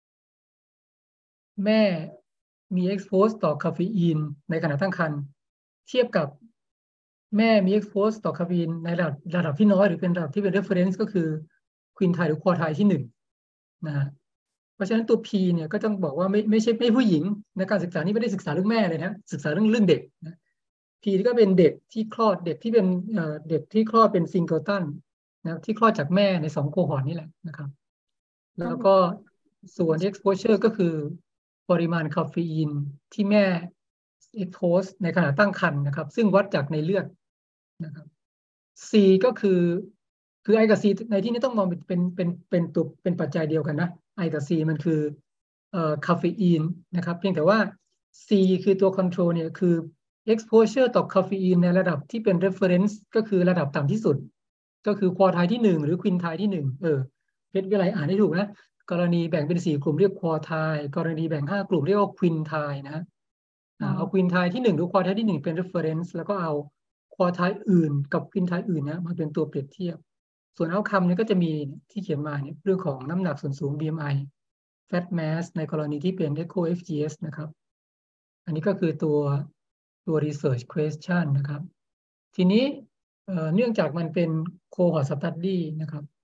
แม่มี expose ต่อคาเฟอีนในขณะตั้งครรภ์เทียบกับแม่มี expose ต่อคาเฟอีนในระดับระดับที่น้อยหรือเป็นระดับที่เป็น reference ก็คือ quintile หรือ quartile ที่หนึ่งนะฮะเพราะฉะนั้นตัว P เนี่ยก็ต้องบอกว่าไม่ไม่ใช่ไม่ผู้หญิงในการศึกษานี้ไม่ได้ศึกษาเรื่องแม่เลยนะศึกษาเรื่องเรื่องเด็กนะ P ก็เป็นเด็กที่คลอดเด็กที่เป็นเด็กที่คลอดเป็นซิงเกิลตันนะที่คลอดจากแม่ในสองโคฮอร์ตนี่แหละนะครับแล้วก็ส่วน exposure ก็คือปริมาณคาเฟอีนที่แม่ expose ในขณะตั้งครรภ์นะครับซึ่งวัดจากในเลือดนะครับ C ก็คือคือ I กับ C ในที่นี้ต้องมองเป็นเป็นเป็นเป็นตัวเป็นปัจจัยเดียวกันนะ I กับ C มันคือเอ่อคาเฟอีนนะครับเพียงแต่ว่า C คือตัว control เนี่ยคือ exposure ต่อคาเฟอีนในระดับที่เป็น reference ก็คือระดับต่ำที่สุดก็คือ quartile ที่หนึ่งหรือ quintile ที่หนึ่งเออเพชรวิไลอ่านให้ถูกนะกรณีแบ่งเป็นสี่กลุ่มเรียก quartile กรณีแบ่งห้ากลุ่มเรียกว่า quintile นะเอา quintile ที่หนึ่งหรือ quartile ที่หนึ่งเป็น reference แล้วก็เอา quartile อื่นกับ quintile อื่นนะมาเป็นตัวเปรียบเทียบส่วน outcome เนี่ยก็จะมีที่เขียนมาเนี่ยเรื่องของน้ำหนักส่วนสูง บี เอ็ม ไอ fat mass ในกรณีที่เป็น Echo เอฟ จี เอส นะครับอันนี้ก็คือตัวตัว research question นะครับทีนี้เนื่องจากมันเป็น cohort study นะครับ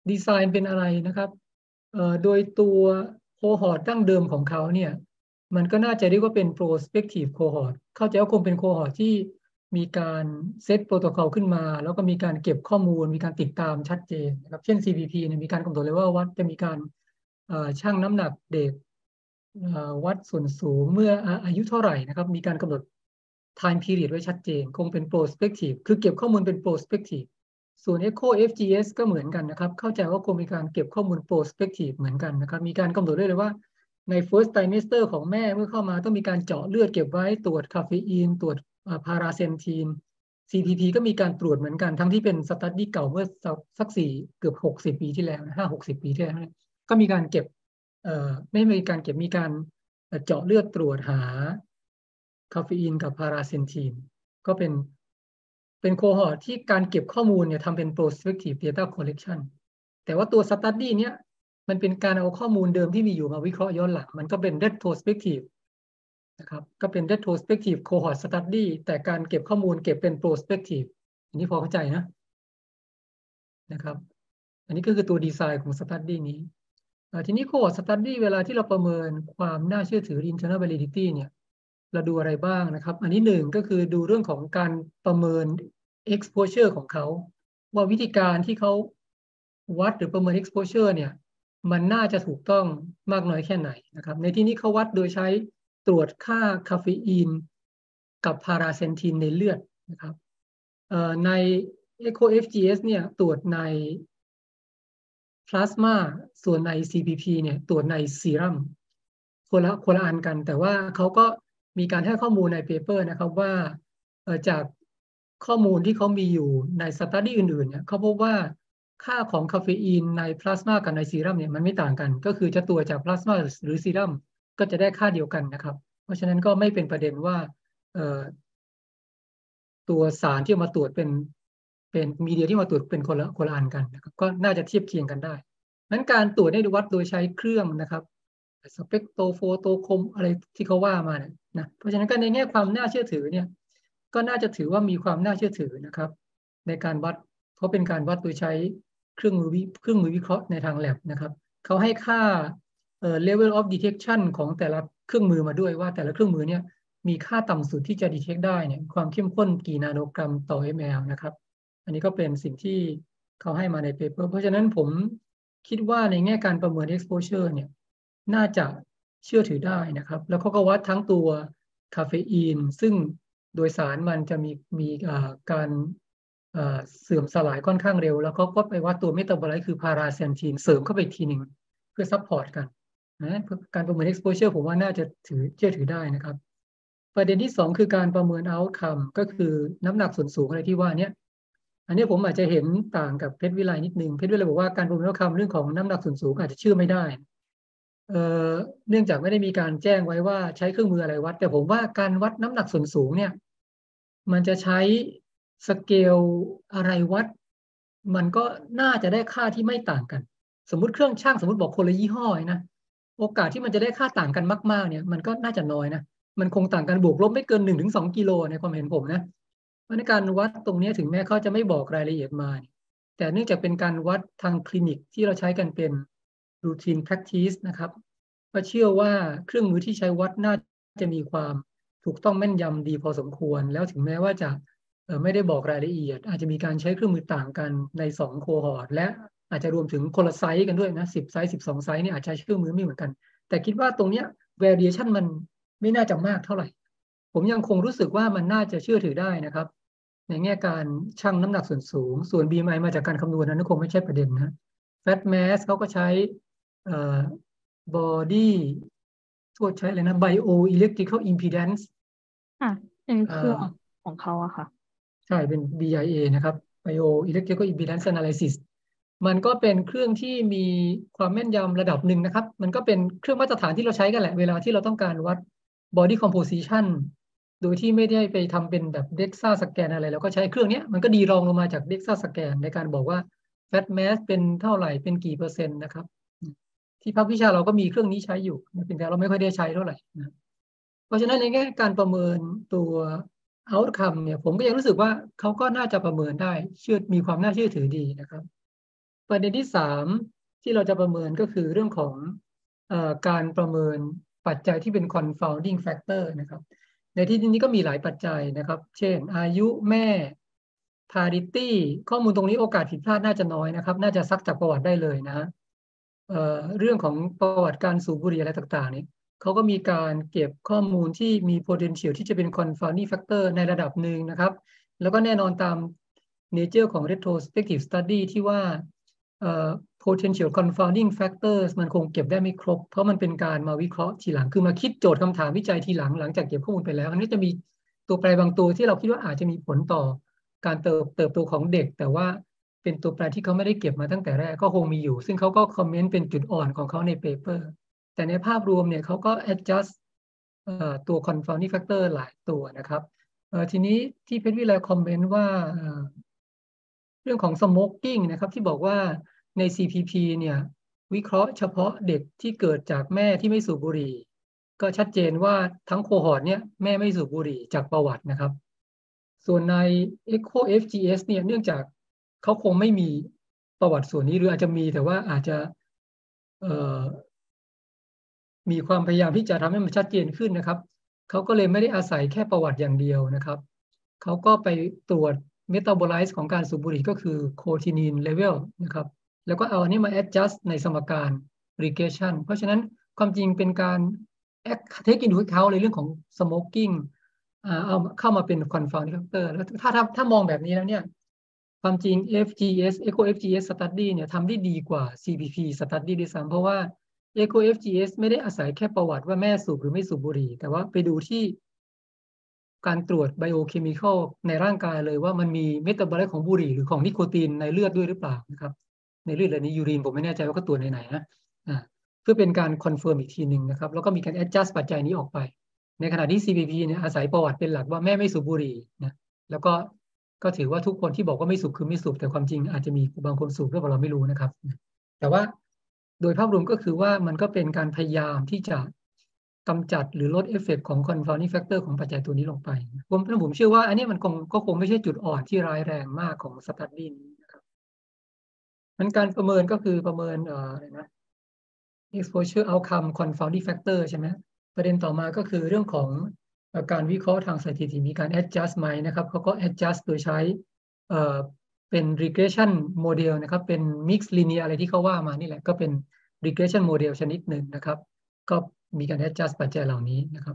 ดีไซน์เป็นอะไรนะครับเอ่อโดยตัวโคฮอร์ตดั้งเดิมของเขาเนี่ยมันก็น่าจะเรียกว่าเป็น prospective cohort เข้าใจว่าคงเป็นโคฮอร์ตที่มีการเซตโปรโตคอลขึ้นมาแล้วก็มีการเก็บข้อมูลมีการติดตามชัดเจนนะครับเช่น ซี พี พี เนี่ยมีการกำหนดเลยว่าวัดจะมีการชั่งน้ำหนักเด็กวัดส่วนสูงเมื่ออายุเท่าไหร่นะครับมีการกำหนด time period ไว้ชัดเจนคงเป็น prospective คือเก็บข้อมูลเป็น prospective ส่วน Echo เอฟ จี เอส ก็เหมือนกันนะครับเข้าใจว่าคงมีการเก็บข้อมูล prospective เหมือนกันนะครับมีการกำหนดด้วยเลยว่าใน first trimester ของแม่เมื่อเข้ามาต้องมีการเจาะเลือดเก็บไว้ตรวจคาเฟอีนตรวจพาราเซนทีน ซี พี พี ก็มีการตรวจเหมือนกันทั้งที่เป็นสตั๊ดดี้เก่าเมื่อสักสี่เกือบหกสิบปีที่แล้วห้าหกสิบปีที่แล้วก็มีการเก็บเอ่อไม่มีการเก็บมีการเจาะเลือดตรวจหาคาเฟอีนกับพาราเซนทีนก็เป็นเป็นโคฮอร์ตที่การเก็บข้อมูลเนี่ยทำเป็น prospective data collection แต่ว่าตัว study เนี้ยมันเป็นการเอาข้อมูลเดิมที่มีอยู่มาวิเคราะห์ย้อนหลังมันก็เป็น retrospective นะครับก็เป็น retrospective cohort study แต่การเก็บข้อมูลเก็บเป็น prospective อันนี้พอเข้าใจนะนะครับอันนี้ก็คือตัวดีไซน์ของ study นี้ทีนี้ cohort study เวลาที่เราประเมินความน่าเชื่อถือ internal validity เนี่ยเราดูอะไรบ้างนะครับอันนี้หนึ่งก็คือดูเรื่องของการประเมิน exposure ของเขาว่าวิธีการที่เขาวัดหรือประเมิน exposure เนี่ยมันน่าจะถูกต้องมากน้อยแค่ไหนนะครับในที่นี้เขาวัดโดยใช้ตรวจค่าคาเฟอีนกับพาราเซนทีนในเลือดนะครับใน Echo เอฟ จี เอส เนี่ยตรวจในพลาสมาส่วนใน ซี พี พี เนี่ยตรวจในซีรัมคนละคนละอันกันแต่ว่าเขาก็มีการให้ข้อมูลในเปเปอร์นะครับว่าจากข้อมูลที่เขามีอยู่ในสตั๊ดดี้อื่นๆเนี่ยเขาพบว่าค่าของคาเฟอีนในพลาสมากับในซีรัมเนี่ยมันไม่ต่างกันก็คือจะตรวจจากพลาสมาหรือซีรัมก็จะได้ค่าเดียวกันนะครับเพราะฉะนั้นก็ไม่เป็นประเด็นว่าตัวสารที่มาตรวจเป็นเป็นมีเดียที่มาตรวจเป็นคนละคนละอันกันนะครับก็น่าจะเทียบเคียงกันได้นั้นการตรวจได้วัดโดยใช้เครื่องนะครับสเปกโตโฟโตโคมอะไรที่เขาว่ามาเนี่ยนะเพราะฉะนั้นก็ในแง่ความน่าเชื่อถือเนี่ยก็น่าจะถือว่ามีความน่าเชื่อถือนะครับในการวัดเพราะเป็นการวัดโดยใช้เครื่องมือเครื่องมือวิเคราะห์ในทาง lab นะครับเขาให้ค่าเอ่อ level of detection ของแต่ละเครื่องมือมาด้วยว่าแต่ละเครื่องมือเนี่ยมีค่าต่ำสุดที่จะ detect ได้เนี่ยความเข้มข้นกี่นาโนกรัมต่อ ml นะครับอันนี้ก็เป็นสิ่งที่เขาให้มาในเปเปอร์เพราะฉะนั้นผมคิดว่าในแง่การประเมิน exposure เนี่ยน่าจะเชื่อถือได้นะครับแล้วเขาก็วัดทั้งตัวคาเฟอีนซึ่งโดยสารมันจะมีมีการเสื่อมสลายค่อนข้างเร็วแล้วก็ก็ไปวัดตัวเมตาบอไลต์คือพาราเซนทีนเสริมเข้าไปอีกทีหนึ่งเพื่อซัพพอร์ตกันนะการประเมิน exposure ผมว่าน่าจะถือเชื่อถือได้นะครับประเด็นที่สองคือการประเมิน outcome ก็คือน้ำหนักส่วนสูงอะไรที่ว่านี้อันนี้ผมอาจจะเห็นต่างกับเพชรวิไลนิดนึงเพชรวิไลบอกว่าการประเมิน outcome เรื่องของน้ำหนักส่วนสูงอาจจะเชื่อไม่ได้เอ่อเนื่องจากไม่ได้มีการแจ้งไว้ว่าใช้เครื่องมืออะไรวัดแต่ผมว่าการวัดน้ำหนักส่วนสูงเนี่ยมันจะใช้สเกลอะไรวัดมันก็น่าจะได้ค่าที่ไม่ต่างกันสมมุติเครื่องช่างสมมติบอกคนละยี่ห้อนะโอกาสที่มันจะได้ค่าต่างกันมากๆเนี่ยมันก็น่าจะน้อยนะมันคงต่างกันบวกลบไม่เกินหนึ่งถึงสองกิโลในความเห็นผมนะเพราะในการวัดตรงนี้ถึงแม้เขาจะไม่บอกรายละเอียดมาแต่เนื่องจากเป็นการวัดทางคลินิกที่เราใช้กันเป็น routine practice นะครับก็เชื่อว่าเครื่องมือที่ใช้วัดน่าจะมีความถูกต้องแม่นยำดีพอสมควรแล้วถึงแม้ว่าจะไม่ได้บอกรายละเอียดอาจจะมีการใช้เครื่องมือต่างกันในสองโคฮอร์ตและอาจจะรวมถึงคนละไซส์กันด้วยนะสิบไซส์สิบสองไซส์นี่อาจจะใช้เครื่องมือไม่เหมือนกันแต่คิดว่าตรงเนี้ย variation มันไม่น่าจะมากเท่าไหร่ผมยังคงรู้สึกว่ามันน่าจะเชื่อถือได้นะครับในแง่การชั่งน้ำหนักส่วนสูงส่วน บี เอ็ม ไอ มาจากการคำนวณนั้นคงไม่ใช่ประเด็นนะ fat mass เขาก็ใช้เอ่อ body โทษใช้อะไรนะ bio electrical impedance ค่ะเป็นเครื่องของเขาอะค่ะใช่เป็น บี ไอ เอ นะครับ bio electrical impedance analysis มันก็เป็นเครื่องที่มีความแม่นยำระดับหนึ่งนะครับมันก็เป็นเครื่องมาตรฐานที่เราใช้กันแหละเวลาที่เราต้องการวัด body composition โดยที่ไม่ได้ไปทำเป็นแบบ DEXA scan อะไรเราก็ใช้เครื่องนี้มันก็ดีรองลงมาจาก DEXA scan ในการบอกว่า fat mass เป็นเท่าไหร่เป็นกี่เปอร์เซ็นต์นะครับที่ภาควิชาเราก็มีเครื่องนี้ใช้อยู่เพียงแต่เราไม่ค่อยได้ใช้เท่าไหร่นะเพราะฉะนั้นในแง่การประเมินตัว outcome เนี่ยผมก็ยังรู้สึกว่าเขาก็น่าจะประเมินได้เชื่อมีความน่าเชื่อถือดีนะครับประเด็นที่สามที่เราจะประเมินก็คือเรื่องของเอ่อการประเมินปัจจัยที่เป็น confounding factor นะครับในที่นี้ก็มีหลายปัจจัยนะครับเช่นอายุแม่ parity ข้อมูลตรงนี้โอกาสผิดพลาดน่าจะน้อยนะครับน่าจะซักจากประวัติได้เลยนะฮะเอ่อเรื่องของประวัติการสูบบุหรี่อะไรต่างๆนี่เขาก็มีการเก็บข้อมูลที่มี potential ที่จะเป็น confounding factor ในระดับหนึ่งนะครับแล้วก็แน่นอนตาม nature ของ retrospective study ที่ว่าเอ่อ potential confounding factors มันคงเก็บได้ไม่ครบเพราะมันเป็นการมาวิเคราะห์ทีหลังคือมาคิดโจทย์คำถามวิจัยทีหลังหลังจากเก็บข้อมูลไปแล้วอันนี้จะมีตัวแปรบางตัวที่เราคิดว่าอาจจะมีผลต่อการเติบเติบโตของเด็กแต่ว่าเป็นตัวแปรที่เขาไม่ได้เก็บมาตั้งแต่แรกก็คงมีอยู่ซึ่งเขาก็คอมเมนต์เป็นจุดอ่อนของเขาในเปเปอร์แต่ในภาพรวมเนี่ยเขาก็ adjust เอ่อตัว confounding factor หลายตัวนะครับเอ่อทีนี้ที่เพชรวิไลคอมเมนต์ว่าเอ่อเรื่องของ smoking นะครับที่บอกว่าใน ซี พี พี เนี่ยวิเคราะห์เฉพาะเด็กที่เกิดจากแม่ที่ไม่สูบบุหรี่ก็ชัดเจนว่าทั้งโคฮอร์ตเนี่ยแม่ไม่สูบบุหรี่จากประวัตินะครับส่วนใน Echo เอฟ จี เอส เนี่ยเนื่องจากเขาคงไม่มีประวัติส่วนนี้หรืออาจจะมีแต่ว่าอาจจะเอ่อมีความพยายามที่จะทำให้มันชัดเจนขึ้นนะครับเขาก็เลยไม่ได้อาศัยแค่ประวัติอย่างเดียวนะครับเขาก็ไปตรวจ metabolize ของการสูบบุหรี่ก็คือ cotinine level นะครับแล้วก็เอาอันนี้มา adjust ในสมการ regression เพราะฉะนั้นความจริงเป็นการ take into account ในเรื่องของ smoking เอาเข้ามาเป็น confounding factor แล้วถ้าถ้าถ้ามองแบบนี้แล้วเนี่ยความจริง เอฟ จี เอส Echo เอฟ จี เอส study เนี่ยทำได้ดีกว่า ซี พี พี study ด้วยซ้ำเพราะว่า Echo เอฟ จี เอส ไม่ได้อาศัยแค่ประวัติว่าแม่สูบหรือไม่สูบบุหรี่แต่ว่าไปดูที่การตรวจ biochemical ในร่างกายเลยว่ามันมีเมตาบอลิกของบุหรี่หรือของนิโคตินในเลือดด้วยหรือเปล่านะครับในเลือดหรือในยูรินผมไม่แน่ใจว่าก็ตรวจในไหนนะอ่าเพื่อเป็นการคอนเฟิร์มอีกทีหนึ่งนะครับแล้วก็มีการ adjust ปัจจัยนี้ออกไปในขณะที่ ซี พี พี เนี่ยอาศัยประวัติเป็นหลักว่าแม่ไม่สูบบุหรี่นะแล้วก็ก็ถือว่าทุกคนที่บอกว่าไม่สูบคือไม่สูบแต่ความจริงอาจจะมีบางคนสูบด้วยเราไม่รู้นะครับแต่ว่าโดยภาพรวมก็คือว่ามันก็เป็นการพยายามที่จะกำจัดหรือลดเอฟเฟกต์ของ confounding factor ของปัจจัยตัวนี้ลงไปผมผมเชื่อว่าอันนี้มันคงก็คงไม่ใช่จุดอ่อนที่ร้ายแรงมากของ study นี้นะครับมันการประเมินก็คือประเมินเอ่ออะไรนะ exposure outcome confounding factor ใช่ไหมประเด็นต่อมาก็คือเรื่องของการวิเคราะห์ทางสถิติมีการ adjust ไหมนะครับเขาก็ adjust โดยใช้เอ่อเป็น regression model นะครับเป็น mixed linear อะไรที่เขาว่ามานี่แหละก็เป็น regression model ชนิดหนึ่งนะครับก็มีการ adjust ปัจจัยเหล่านี้นะครับ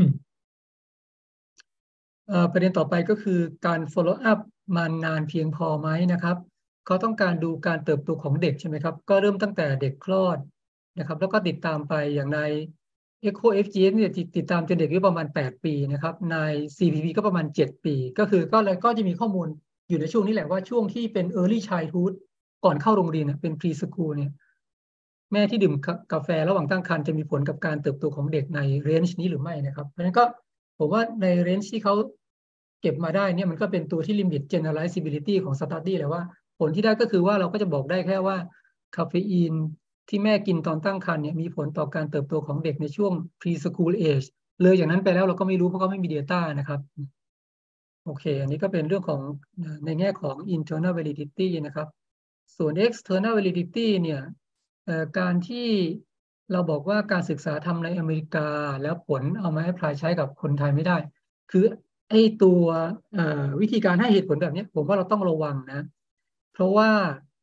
ประเด็นต่อไปก็คือการ follow up มานานเพียงพอไหมนะครับเขาต้องการดูการเติบโตของเด็กใช่ไหมครับก็เริ่มตั้งแต่เด็กคลอดนะครับแล้วก็ติดตามไปอย่างใน Echo เอฟ จี เอส เนี่ยติดตามจนเด็กอายุประมาณแปดปีนะครับใน ซี พี พี ก็ประมาณเจ็ดปีก็คือก็เลยก็จะมีข้อมูลอยู่ในช่วงนี้แหละว่าช่วงที่เป็น early childhood ก่อนเข้าโรงเรียนเป็น preschool เนี่ยแม่ที่ดื่มกาแฟระหว่างตั้งครรภ์จะมีผลกับการเติบโตของเด็กในเรนจ์นี้หรือไม่นะครับเพราะฉะนั้นก็ผมว่าในเรนจ์ที่เขาเก็บมาได้เนี่ยมันก็เป็นตัวที่ limit generalizability ของ study แหละว่าผลที่ได้ก็คือว่าเราก็จะบอกได้แค่ว่าคาเฟอีนที่แม่กินตอนตั้งครรภ์เนี่ยมีผลต่อการเติบโตของเด็กในช่วง preschool age เลยอย่างนั้นไปแล้วเราก็ไม่รู้เพราะเขาไม่มี data นะครับโอเคอันนี้ก็เป็นเรื่องของในแง่ของ internal validity นะครับส่วน external validity เนี่ยการที่เราบอกว่าการศึกษาทำในอเมริกาแล้วผลเอามา apply ใช้กับคนไทยไม่ได้คือไอ้ตัววิธีการให้เหตุผลแบบนี้ผมว่าเราต้องระวังนะเพราะว่า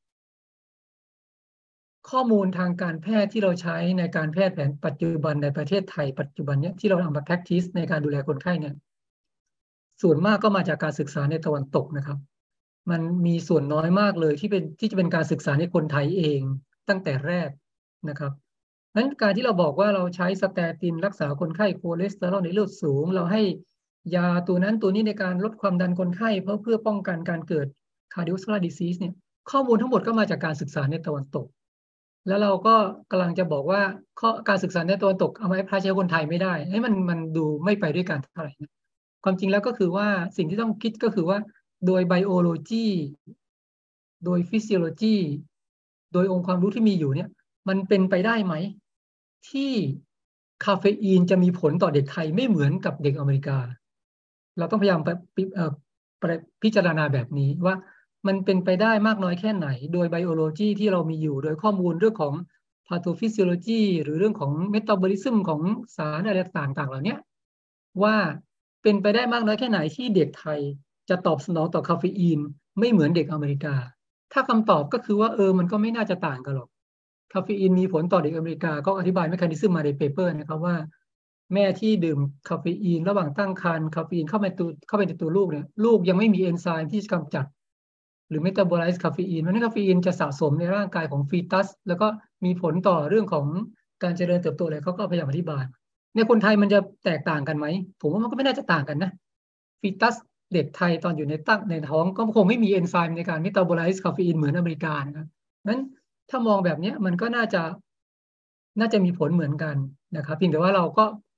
ข้อมูลทางการแพทย์ที่เราใช้ในการแพทย์แผนปัจจุบันในประเทศไทยปัจจุบันเนี้ยที่เราเอามา practice ในการดูแลคนไข้เนี่ยส่วนมากก็มาจากการศึกษาในตะวันตกนะครับมันมีส่วนน้อยมากเลยที่เป็นที่จะเป็นการศึกษาในคนไทยเองตั้งแต่แรกนะครับนั้นการที่เราบอกว่าเราใช้สเตตินรักษาคนไข้คอเลสเตอรอลในเลือดสูงเราให้ยาตัวนั้นตัวนี้ในการลดความดันคนไข้เพื่อเพื่อป้องกันการเกิด cardiovascular disease เนี่ยข้อมูลทั้งหมดก็มาจากการศึกษาในตะวันตกแล้วเราก็กำลังจะบอกว่าข้อการศึกษาในตะวันตกเอามาใช้ใช้คนไทยไม่ได้ให้มันมันดูไม่ไปด้วยกันเท่าไหร่นะความจริงแล้วก็คือว่าสิ่งที่ต้องคิดก็คือว่าโดยไบโอโลจีโดยฟิสิโอโลจีโดยองค์ความรู้ที่มีอยู่เนี่ยมันเป็นไปได้ไหมที่คาเฟอีนจะมีผลต่อเด็กไทยไม่เหมือนกับเด็กอเมริกาเราต้องพยายามไปพิจารณาแบบนี้ว่ามันเป็นไปได้มากน้อยแค่ไหนโดยไบโอโลจีที่เรามีอยู่โดยข้อมูลเรื่องของพาโธฟิสิโอโลจีหรือเรื่องของเมตาบอลิซึมของสารอะไรต่างๆเหล่านี้ว่าเป็นไปได้มากน้อยแค่ไหนที่เด็กไทยจะตอบสนองต่อคาเฟอีนไม่เหมือนเด็กอเมริกาถ้าคำตอบก็คือว่าเออมันก็ไม่น่าจะต่างกันหรอกคาเฟอีนมีผลต่อเด็กอเมริกาก็อธิบายเมคานิซึมมาในเปเปอร์นะครับว่าแม่ที่ดื่มคาเฟอีนระหว่างตั้งครรภ์คาเฟอีนเข้าไปตัวเข้าไปในตัวลูกเนี่ยลูกยังไม่มีเอนไซม์ที่จะกำจัดหรือเมตาบอไลซ์คาเฟอีนเพราะนั้นคาเฟอีนจะสะสมในร่างกายของฟีตัสแล้วก็มีผลต่อเรื่องของการเจริญเติบโตอะไรเขาก็พยายามอธิบายในคนไทยมันจะแตกต่างกันไหมผมว่ามันก็ไม่น่าจะต่างกันนะฟีตัสเด็กไทยตอนอยู่ในตั้งในท้องก็คงไม่มีเอนไซม์ในการเมตาบอไลซ์คาเฟอีนเหมือนอเมริกานะครับนั้นถ้ามองแบบนี้มันก็น่าจะน่าจะมีผลเหมือนกันนะครับเพียงแต่ว่าเราก็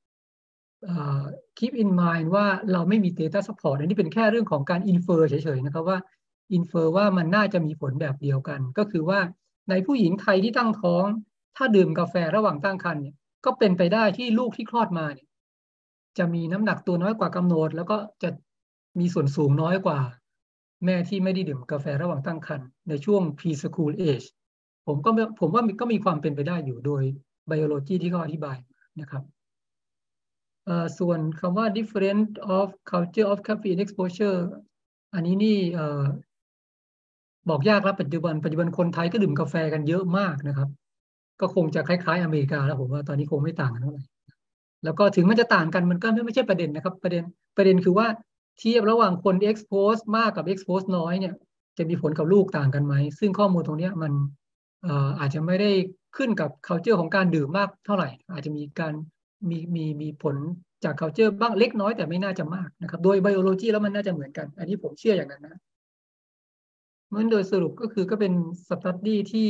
keep in mind ว่าเราไม่มี data support อันนี้เป็นแค่เรื่องของการ infer เฉยๆนะครับว่า infer ว่ามันน่าจะมีผลแบบเดียวกันก็คือว่าในผู้หญิงไทยที่ตั้งท้องถ้าดื่มกาแฟระหว่างตั้งครรภ์เนี่ยก็เป็นไปได้ที่ลูกที่คลอดมาเนี่ยจะมีน้ำหนักตัวน้อยกว่ากำหนดแล้วก็จะมีส่วนสูงน้อยกว่าแม่ที่ไม่ได้ดื่มกาแฟระหว่างตั้งครรภ์ในช่วง preschool age ผมก็ผมว่าก็มีความเป็นไปได้อยู่โดย biology ที่เขาอธิบายนะครับส่วนคำว่า different of culture of caffeine exposure อันนี้นี่บอกยากครับปัจจุบันปัจจุบันคนไทยก็ดื่มกาแฟกันเยอะมากนะครับก็คงจะคล้ายๆอเมริกาแล้วผมว่าตอนนี้คงไม่ต่างกันเท่าไหร่แล้วก็ถึงมันจะต่างกันมันก็ไม่ใช่ประเด็นนะครับประเด็นประเด็นคือว่าเทียบระหว่างคน expose มากกับ expose น้อยเนี่ยจะมีผลกับลูกต่างกันไหมซึ่งข้อมูลตรงนี้มันอาจจะไม่ได้ขึ้นกับ culture ของการดื่มมากเท่าไหร่อาจจะมีการมีมีมีผลจาก culture บ้างเล็กน้อยแต่ไม่น่าจะมากนะครับโดย biology แล้วมันน่าจะเหมือนกันอันนี้ผมเชื่ออย่างนั้นนะมันโดยสรุปก็คือก็เป็น study ที่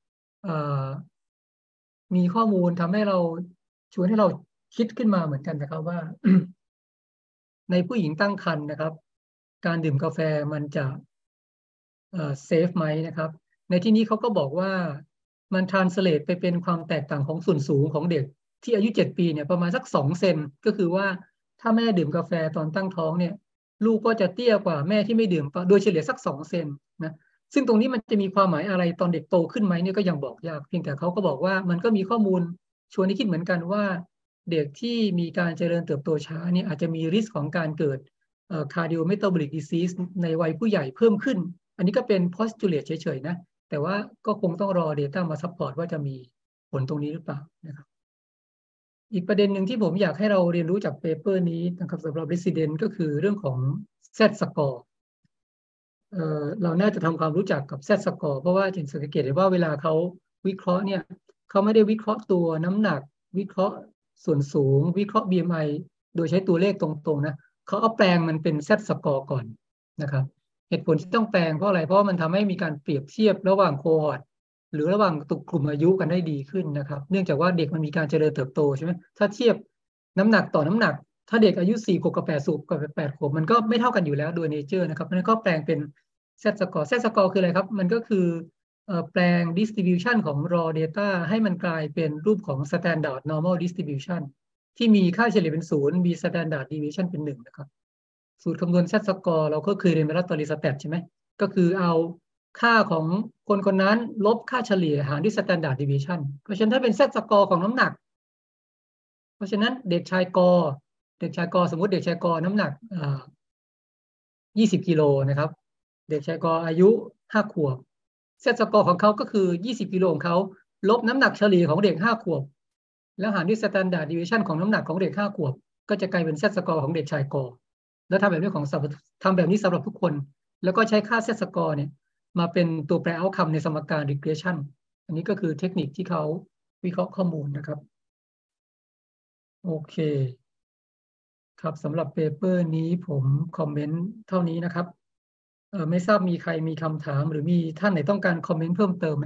มีข้อมูลทำให้เราชวนให้เราคิดขึ้นมาเหมือนกันนะครับว่า ในผู้หญิงตั้งครรภ์นะครับการดื่มกาแฟมันจะเซฟไหมนะครับในที่นี้เขาก็บอกว่ามันทรานสเลทไปเป็นความแตกต่างของส่วนสูงของเด็กที่อายุเจ็ดปีเนี่ยประมาณสักสองเซนก็คือว่าถ้าแม่ดื่มกาแฟตอนตั้งท้องเนี่ยลูกก็จะเตี้ยกว่าแม่ที่ไม่ดื่มโดยเฉลี่ยสักสองเซนนะซึ่งตรงนี้มันจะมีความหมายอะไรตอนเด็กโตขึ้นไหมเนี่ยก็ยังบอกยากเพียงแต่เขาก็บอกว่ามันก็มีข้อมูลชวนให้คิดเหมือนกันว่าเด็กที่มีการเจริญเติบโตช้าเนี่ยอาจจะมีริสของการเกิด cardiometabolic disease ในวัยผู้ใหญ่เพิ่มขึ้นอันนี้ก็เป็น postulate เฉยๆนะแต่ว่าก็คงต้องรอ data มา support ว่าจะมีผลตรงนี้หรือเปล่านะครับอีกประเด็นหนึ่งที่ผมอยากให้เราเรียนรู้จากเปเปอร์นี้นะครับสำหรับ resident ก็คือเรื่องของ Z score เอ่อเราน่าจะทำความรู้จักกับ Z score เพราะว่าจะสังเกตได้ว่าเวลาเขาวิเคราะห์เนี่ยเขาไม่ได้วิเคราะห์ตัวน้ำหนักวิเคราะห์ส่วนสูงวิเคราะห์ บี เอ็ม ไอ โดยใช้ตัวเลขตรงๆนะเขาเอาแปลงมันเป็น Z score ก่อนนะครับเหตุผลที่ต้องแปลงเพราะอะไรเพราะมันทำให้มีการเปรียบเทียบระหว่างโคฮอร์ตหรือระหว่างตุกกลุ่มอายุกันได้ดีขึ้นนะครับเนื่องจากว่าเด็กมันมีการเจริญเติบโตใช่ไหมถ้าเทียบน้ำหนักต่อน้ำหนักถ้าเด็กอายุสี่ขวบกับแปดขวบกับแปดขวบมันก็ไม่เท่ากันอยู่แล้วโดยเนเจอร์นะครับนั้นก็แปลงเป็น Z score Z score คืออะไรครับมันก็คือแปลง distribution ของ raw data ให้มันกลายเป็นรูปของ standard normal distribution ที่มีค่าเฉลี่ยเป็นศูนย์มี standard deviation เป็นหนึ่งนะครับสูตรคำนวณ Z score เราก็เคยเรียนมาแล้วตอน Stat ใช่ไหมก็คือเอาค่าของคนคนนั้นลบค่าเฉลี่ยหารด้วย standard deviation เพราะฉะนั้นถ้าเป็น Z score ของน้ำหนักเพราะฉะนั้นเด็กชายกเด็กชายกสมมติเด็กชายกน้ำหนักยี่สิบกิโลนะครับเด็กชายกอายุห้าขวบ Z score ของเขาก็คือยี่สิบกิโลของเขาลบน้ำหนักเฉลี่ยของเด็กห้าขวบแล้วหารด้วย standard deviation ของน้ำหนักของเด็กห้าขวบก็จะกลายเป็น Z score ของเด็กชายกแล้วทำแบบนี้ของทำแบบนี้สำหรับทุกคนแล้วก็ใช้ค่า Z score เนี่ยมาเป็นตัวแปร outcome ในสมการ regression อันนี้ก็คือเทคนิคที่เขาวิเคราะห์ข้อมูลนะครับโอเคครับสำหรับเปเปอร์นี้ผมคอมเมนต์เท่านี้นะครับเอ่อไม่ทราบมีใครมีคำถามหรือมีท่านไหนต้องการคอมเมนต์เพิ่มเติมไหม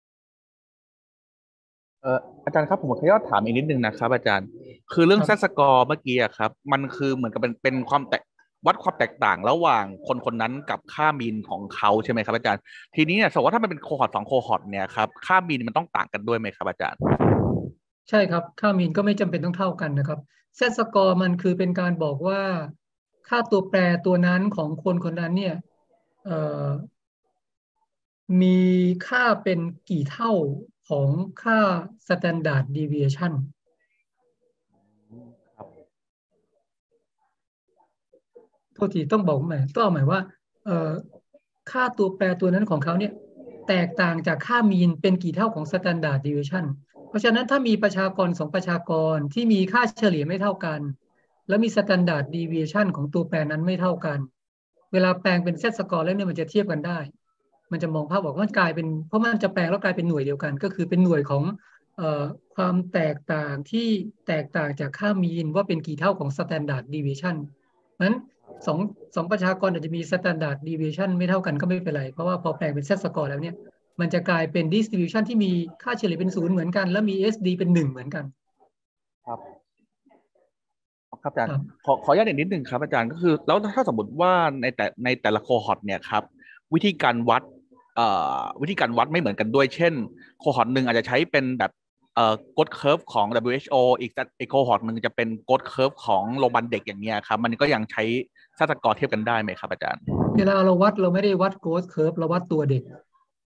เอ่ออาจารย์ครับผมขออนุญาตถามอีกนิดนึงนะครับอาจารย์คือเรื่อง Z score เมื่อกี้อะครับมันคือเหมือนกับเป็นเป็นความแตกวัดความแตกต่างระหว่างคนคนนั้นกับค่ามีนของเขาใช่ไหมครับอาจารย์ทีนี้เนี่ยสมมติว่าถ้ามันเป็นโคฮอร์ตสองโคฮอร์ตเนี่ยครับค่ามีนมันต้องต่างกันด้วยไหมครับอาจารย์ใช่ครับค่ามีนก็ไม่จำเป็นต้องเท่ากันนะครับ Z score มันคือเป็นการบอกว่าค่าตัวแปรตัวนั้นของคนคนนั้นเนี่ยเอ่อมีค่าเป็นกี่เท่าของค่า standard deviation ครับโทษทีต้องบอกใหม่ต้องเอาหมายว่าเอ่อค่าตัวแปรตัวนั้นของเขาเนี่ยแตกต่างจากค่ามีนเป็นกี่เท่าของ standard deviation เพราะฉะนั้นถ้ามีประชากรสองประชากรที่มีค่าเฉลี่ยไม่เท่ากันแล้วมี standard deviation ของตัวแปรนั้นไม่เท่ากันเวลาแปลงเป็น z score แล้วเนี่ยมันจะเทียบกันได้ มันจะมองภาพบอกว่ามันกลายเป็นเพราะมันจะแปลงแล้วกลายเป็นหน่วยเดียวกัน ก็คือเป็นหน่วยของเอ่อความแตกต่างที่แตกต่างจากค่ามีนว่าเป็นกี่เท่าของ standard deviation เพราะฉะนั้นสองสองประชากรอาจจะมี standard deviation ไม่เท่ากันก็ไม่เป็นไรเพราะว่าพอแปลงเป็น z score แล้วเนี่ยมันจะกลายเป็น distribution ที่มีค่าเฉลี่ยเป็นศูนย์เหมือนกันแล้วมี เอส ดี เป็นหนึ่งเหมือนกันครับครับอาจารคย์รับขอขออนุญาตอีกนิดนึงครับอาจารย์ก็คือแล้วถ้าสมมติว่าในแต่ในแต่ละโคฮอร์ตเนี่ยครับวิธีการวัดเอ่อวิธีการวัดไม่เหมือนกันด้วยเช่นโคฮอร์ตหนึ่งอาจจะใช้เป็นแบบเอ่อ growth curve ของ ดับเบิลยู เอช โอ อีกอีกโคฮอร์ตหนึ่งจะเป็น growth curve ของโรงพยาบาลเด็กอย่างเงี้ยครับมันก็ยังใช้ซาตกอร์เทียบกันได้ไหมครับอาจารย์เวลาเราวัดเราไม่ได้วัด growth curve เราวัดตัวเด็ก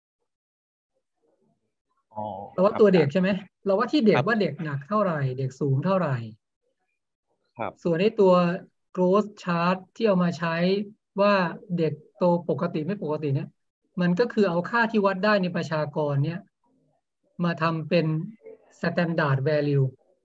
อ๋อเราวัดครับตัวอาจารย์เด็กใช่ไหมเราวัดที่เด็ครับกว่าเด็กหนักเท่าไหร่เด็กสูงเท่าไหร่ครับส่วนในตัว growth chart ที่เอามาใช้ว่าเด็กโตปกติไม่ปกติเนี่ยมันก็คือเอาค่าที่วัดได้ในประชากรเนี่ยมาทำเป็น standard value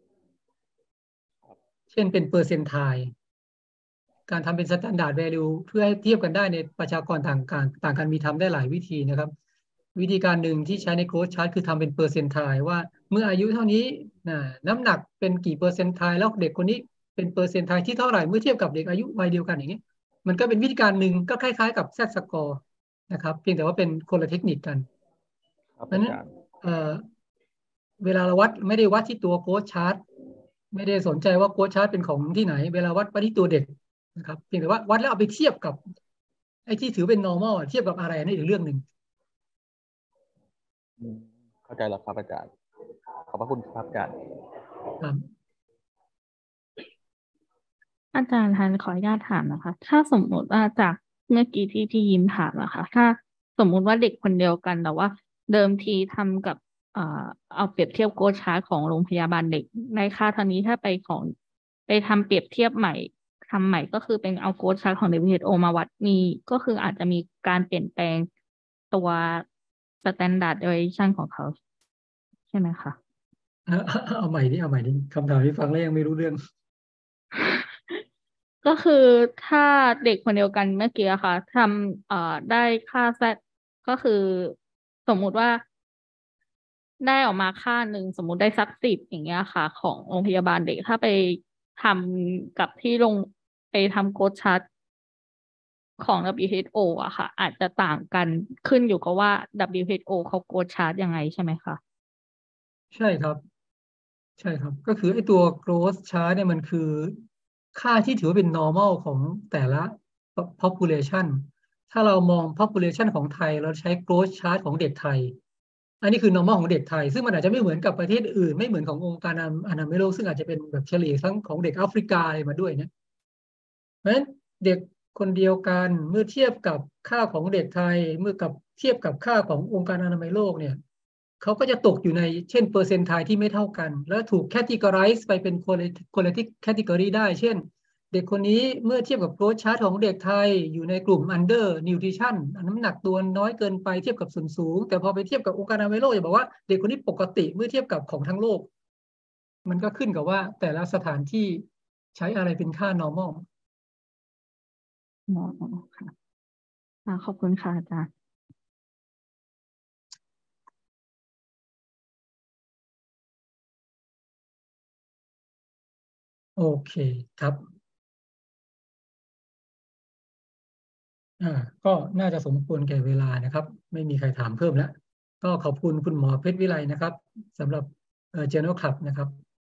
เช่นเป็นเปอร์เซนต์ไทล์การทำเป็น standard value เพื่อให้เทียบกันได้ในประชากรต่างกันต่างกันมีทำได้หลายวิธีนะครับวิธีการหนึ่งที่ใช้ใน growth chart คือทำเป็นเปอร์เซนต์ไทล์ว่าเมื่ออายุเท่านี้นะน้ำหนักเป็นกี่เปอร์เซนต์ไทล์แล้วเด็กคนนี้เป็นเปอร์เซนต์ไทล์ที่เท่าไหร่เมื่อเทียบกับเด็กอายุวัยเดียวกันอย่างนี้มันก็เป็นวิธีการหนึ่งก็คล้ายๆกับ Z score นะครับเพียงแต่ว่าเป็นคนละเทคนิคกันครับเพราะฉะนั้นอาจารย์เอ่อเวลาเราวัดไม่ได้วัดที่ตัว growth chart ไม่ได้สนใจว่า growth chart เป็นของที่ไหนเวลาวัดวัดที่ตัวเด็กนะครับเพียงแต่ว่าวัดแล้วเอาไปเทียบกับไอ้ที่ถือเป็น normal เทียบกับอะไรนี่อีกเรื่องหนึ่งอืมเข้าใจแล้วครับอาจารย์ขอบพระคุณครับอาจารย์ครับอาจารย์ทันขออนุญาตถามนะคะ ถ้าสมมติว่าจากเมื่อกี้ที่ที่ยิมถามนะคะ ถ้าสมมุติว่าเด็กคนเดียวกันแต่ว่าเดิมทีทำกับเอ่อเอาเปรียบเทียบโกชาร์ตของโรงพยาบาลเด็กในค่าเท่านี้ถ้าไปของไปทำเปรียบเทียบใหม่ทำใหม่ก็คือเป็นเอาโกชาร์ตของ ดับเบิลยู เอช โอ มาวัดมีก็คืออาจจะมีการเปลี่ยนแปลงตัว standard deviation ของเขาใช่ไหมคะเอาเอาใหม่ดิเอาใหม่ดิคำถามที่ฟังแล้วยังไม่รู้เรื่องก็คือถ้าเด็กคนเดียวกันเมื่อกี้อะค่ะทำเอ่อได้ค่า Z ก็คือสมมุติว่าได้ออกมาค่าหนึ่งสมมุติได้สักสิบอย่างเงี้ยค่ะของโรงพยาบาลเด็กถ้าไปทำกับที่โรงไปทำโค้ดชาร์ตของ ดับเบิลยู เอช โอ อะค่ะอาจจะต่างกันขึ้นอยู่กับว่า ดับเบิลยู เอช โอ เขาโค้ดชาร์ตยังไงใช่ไหมคะใช่ครับใช่ครับก็คือไอ้ตัว growth chart เนี่ยมันคือค่าที่ถือว่าเป็น normal ของแต่ละ population ถ้าเรามอง population ของไทยเราใช้ growth chart ของเด็กไทยอันนี้คือ normal ของเด็กไทยซึ่งมันอาจจะไม่เหมือนกับประเทศอื่นไม่เหมือนขององค์การอนามัยโลกซึ่งอาจจะเป็นแบบเฉลี่ยทั้งของเด็กแอฟริกาอะไรมาด้วยเนี่ยเพราะฉะนั้นเด็กคนเดียวกันเมื่อเทียบกับค่าของเด็กไทยเมื่อกับเทียบกับค่าขององค์การอนามัยโลกเนี่ยเขาก็จะตกอยู่ในเช่นเปอร์เซนต์ไทที่ไม่เท่ากันแล้วถูกแคตตากไรซ์ไปเป็นคนละที่แคตตากรีได้เช่นเด็กคนนี้เมื่อเทียบกับโกรทชาร์ตของเด็กไทยอยู่ในกลุ่ม under nutrition น้ำหนักตัวน้อยเกินไปเทียบกับส่วนสูงแต่พอไปเทียบกับองค์การอนามัยโลกจะบอกว่าเด็กคนนี้ปกติเมื่อเทียบกับของทั้งโลกมันก็ขึ้นกับว่าแต่ละสถานที่ใช้อะไรเป็นค่า normal อ๋อค่ะอ่าขอบคุณค่ะอาจารย์โอเคครับอ่าก็น่าจะสมควรแก่เวลานะครับไม่มีใครถามเพิ่มแล้วก็ขอบคุณคุณหมอเพชรวิไลนะครับสำหรับเอ่อ Journal Club นะครับ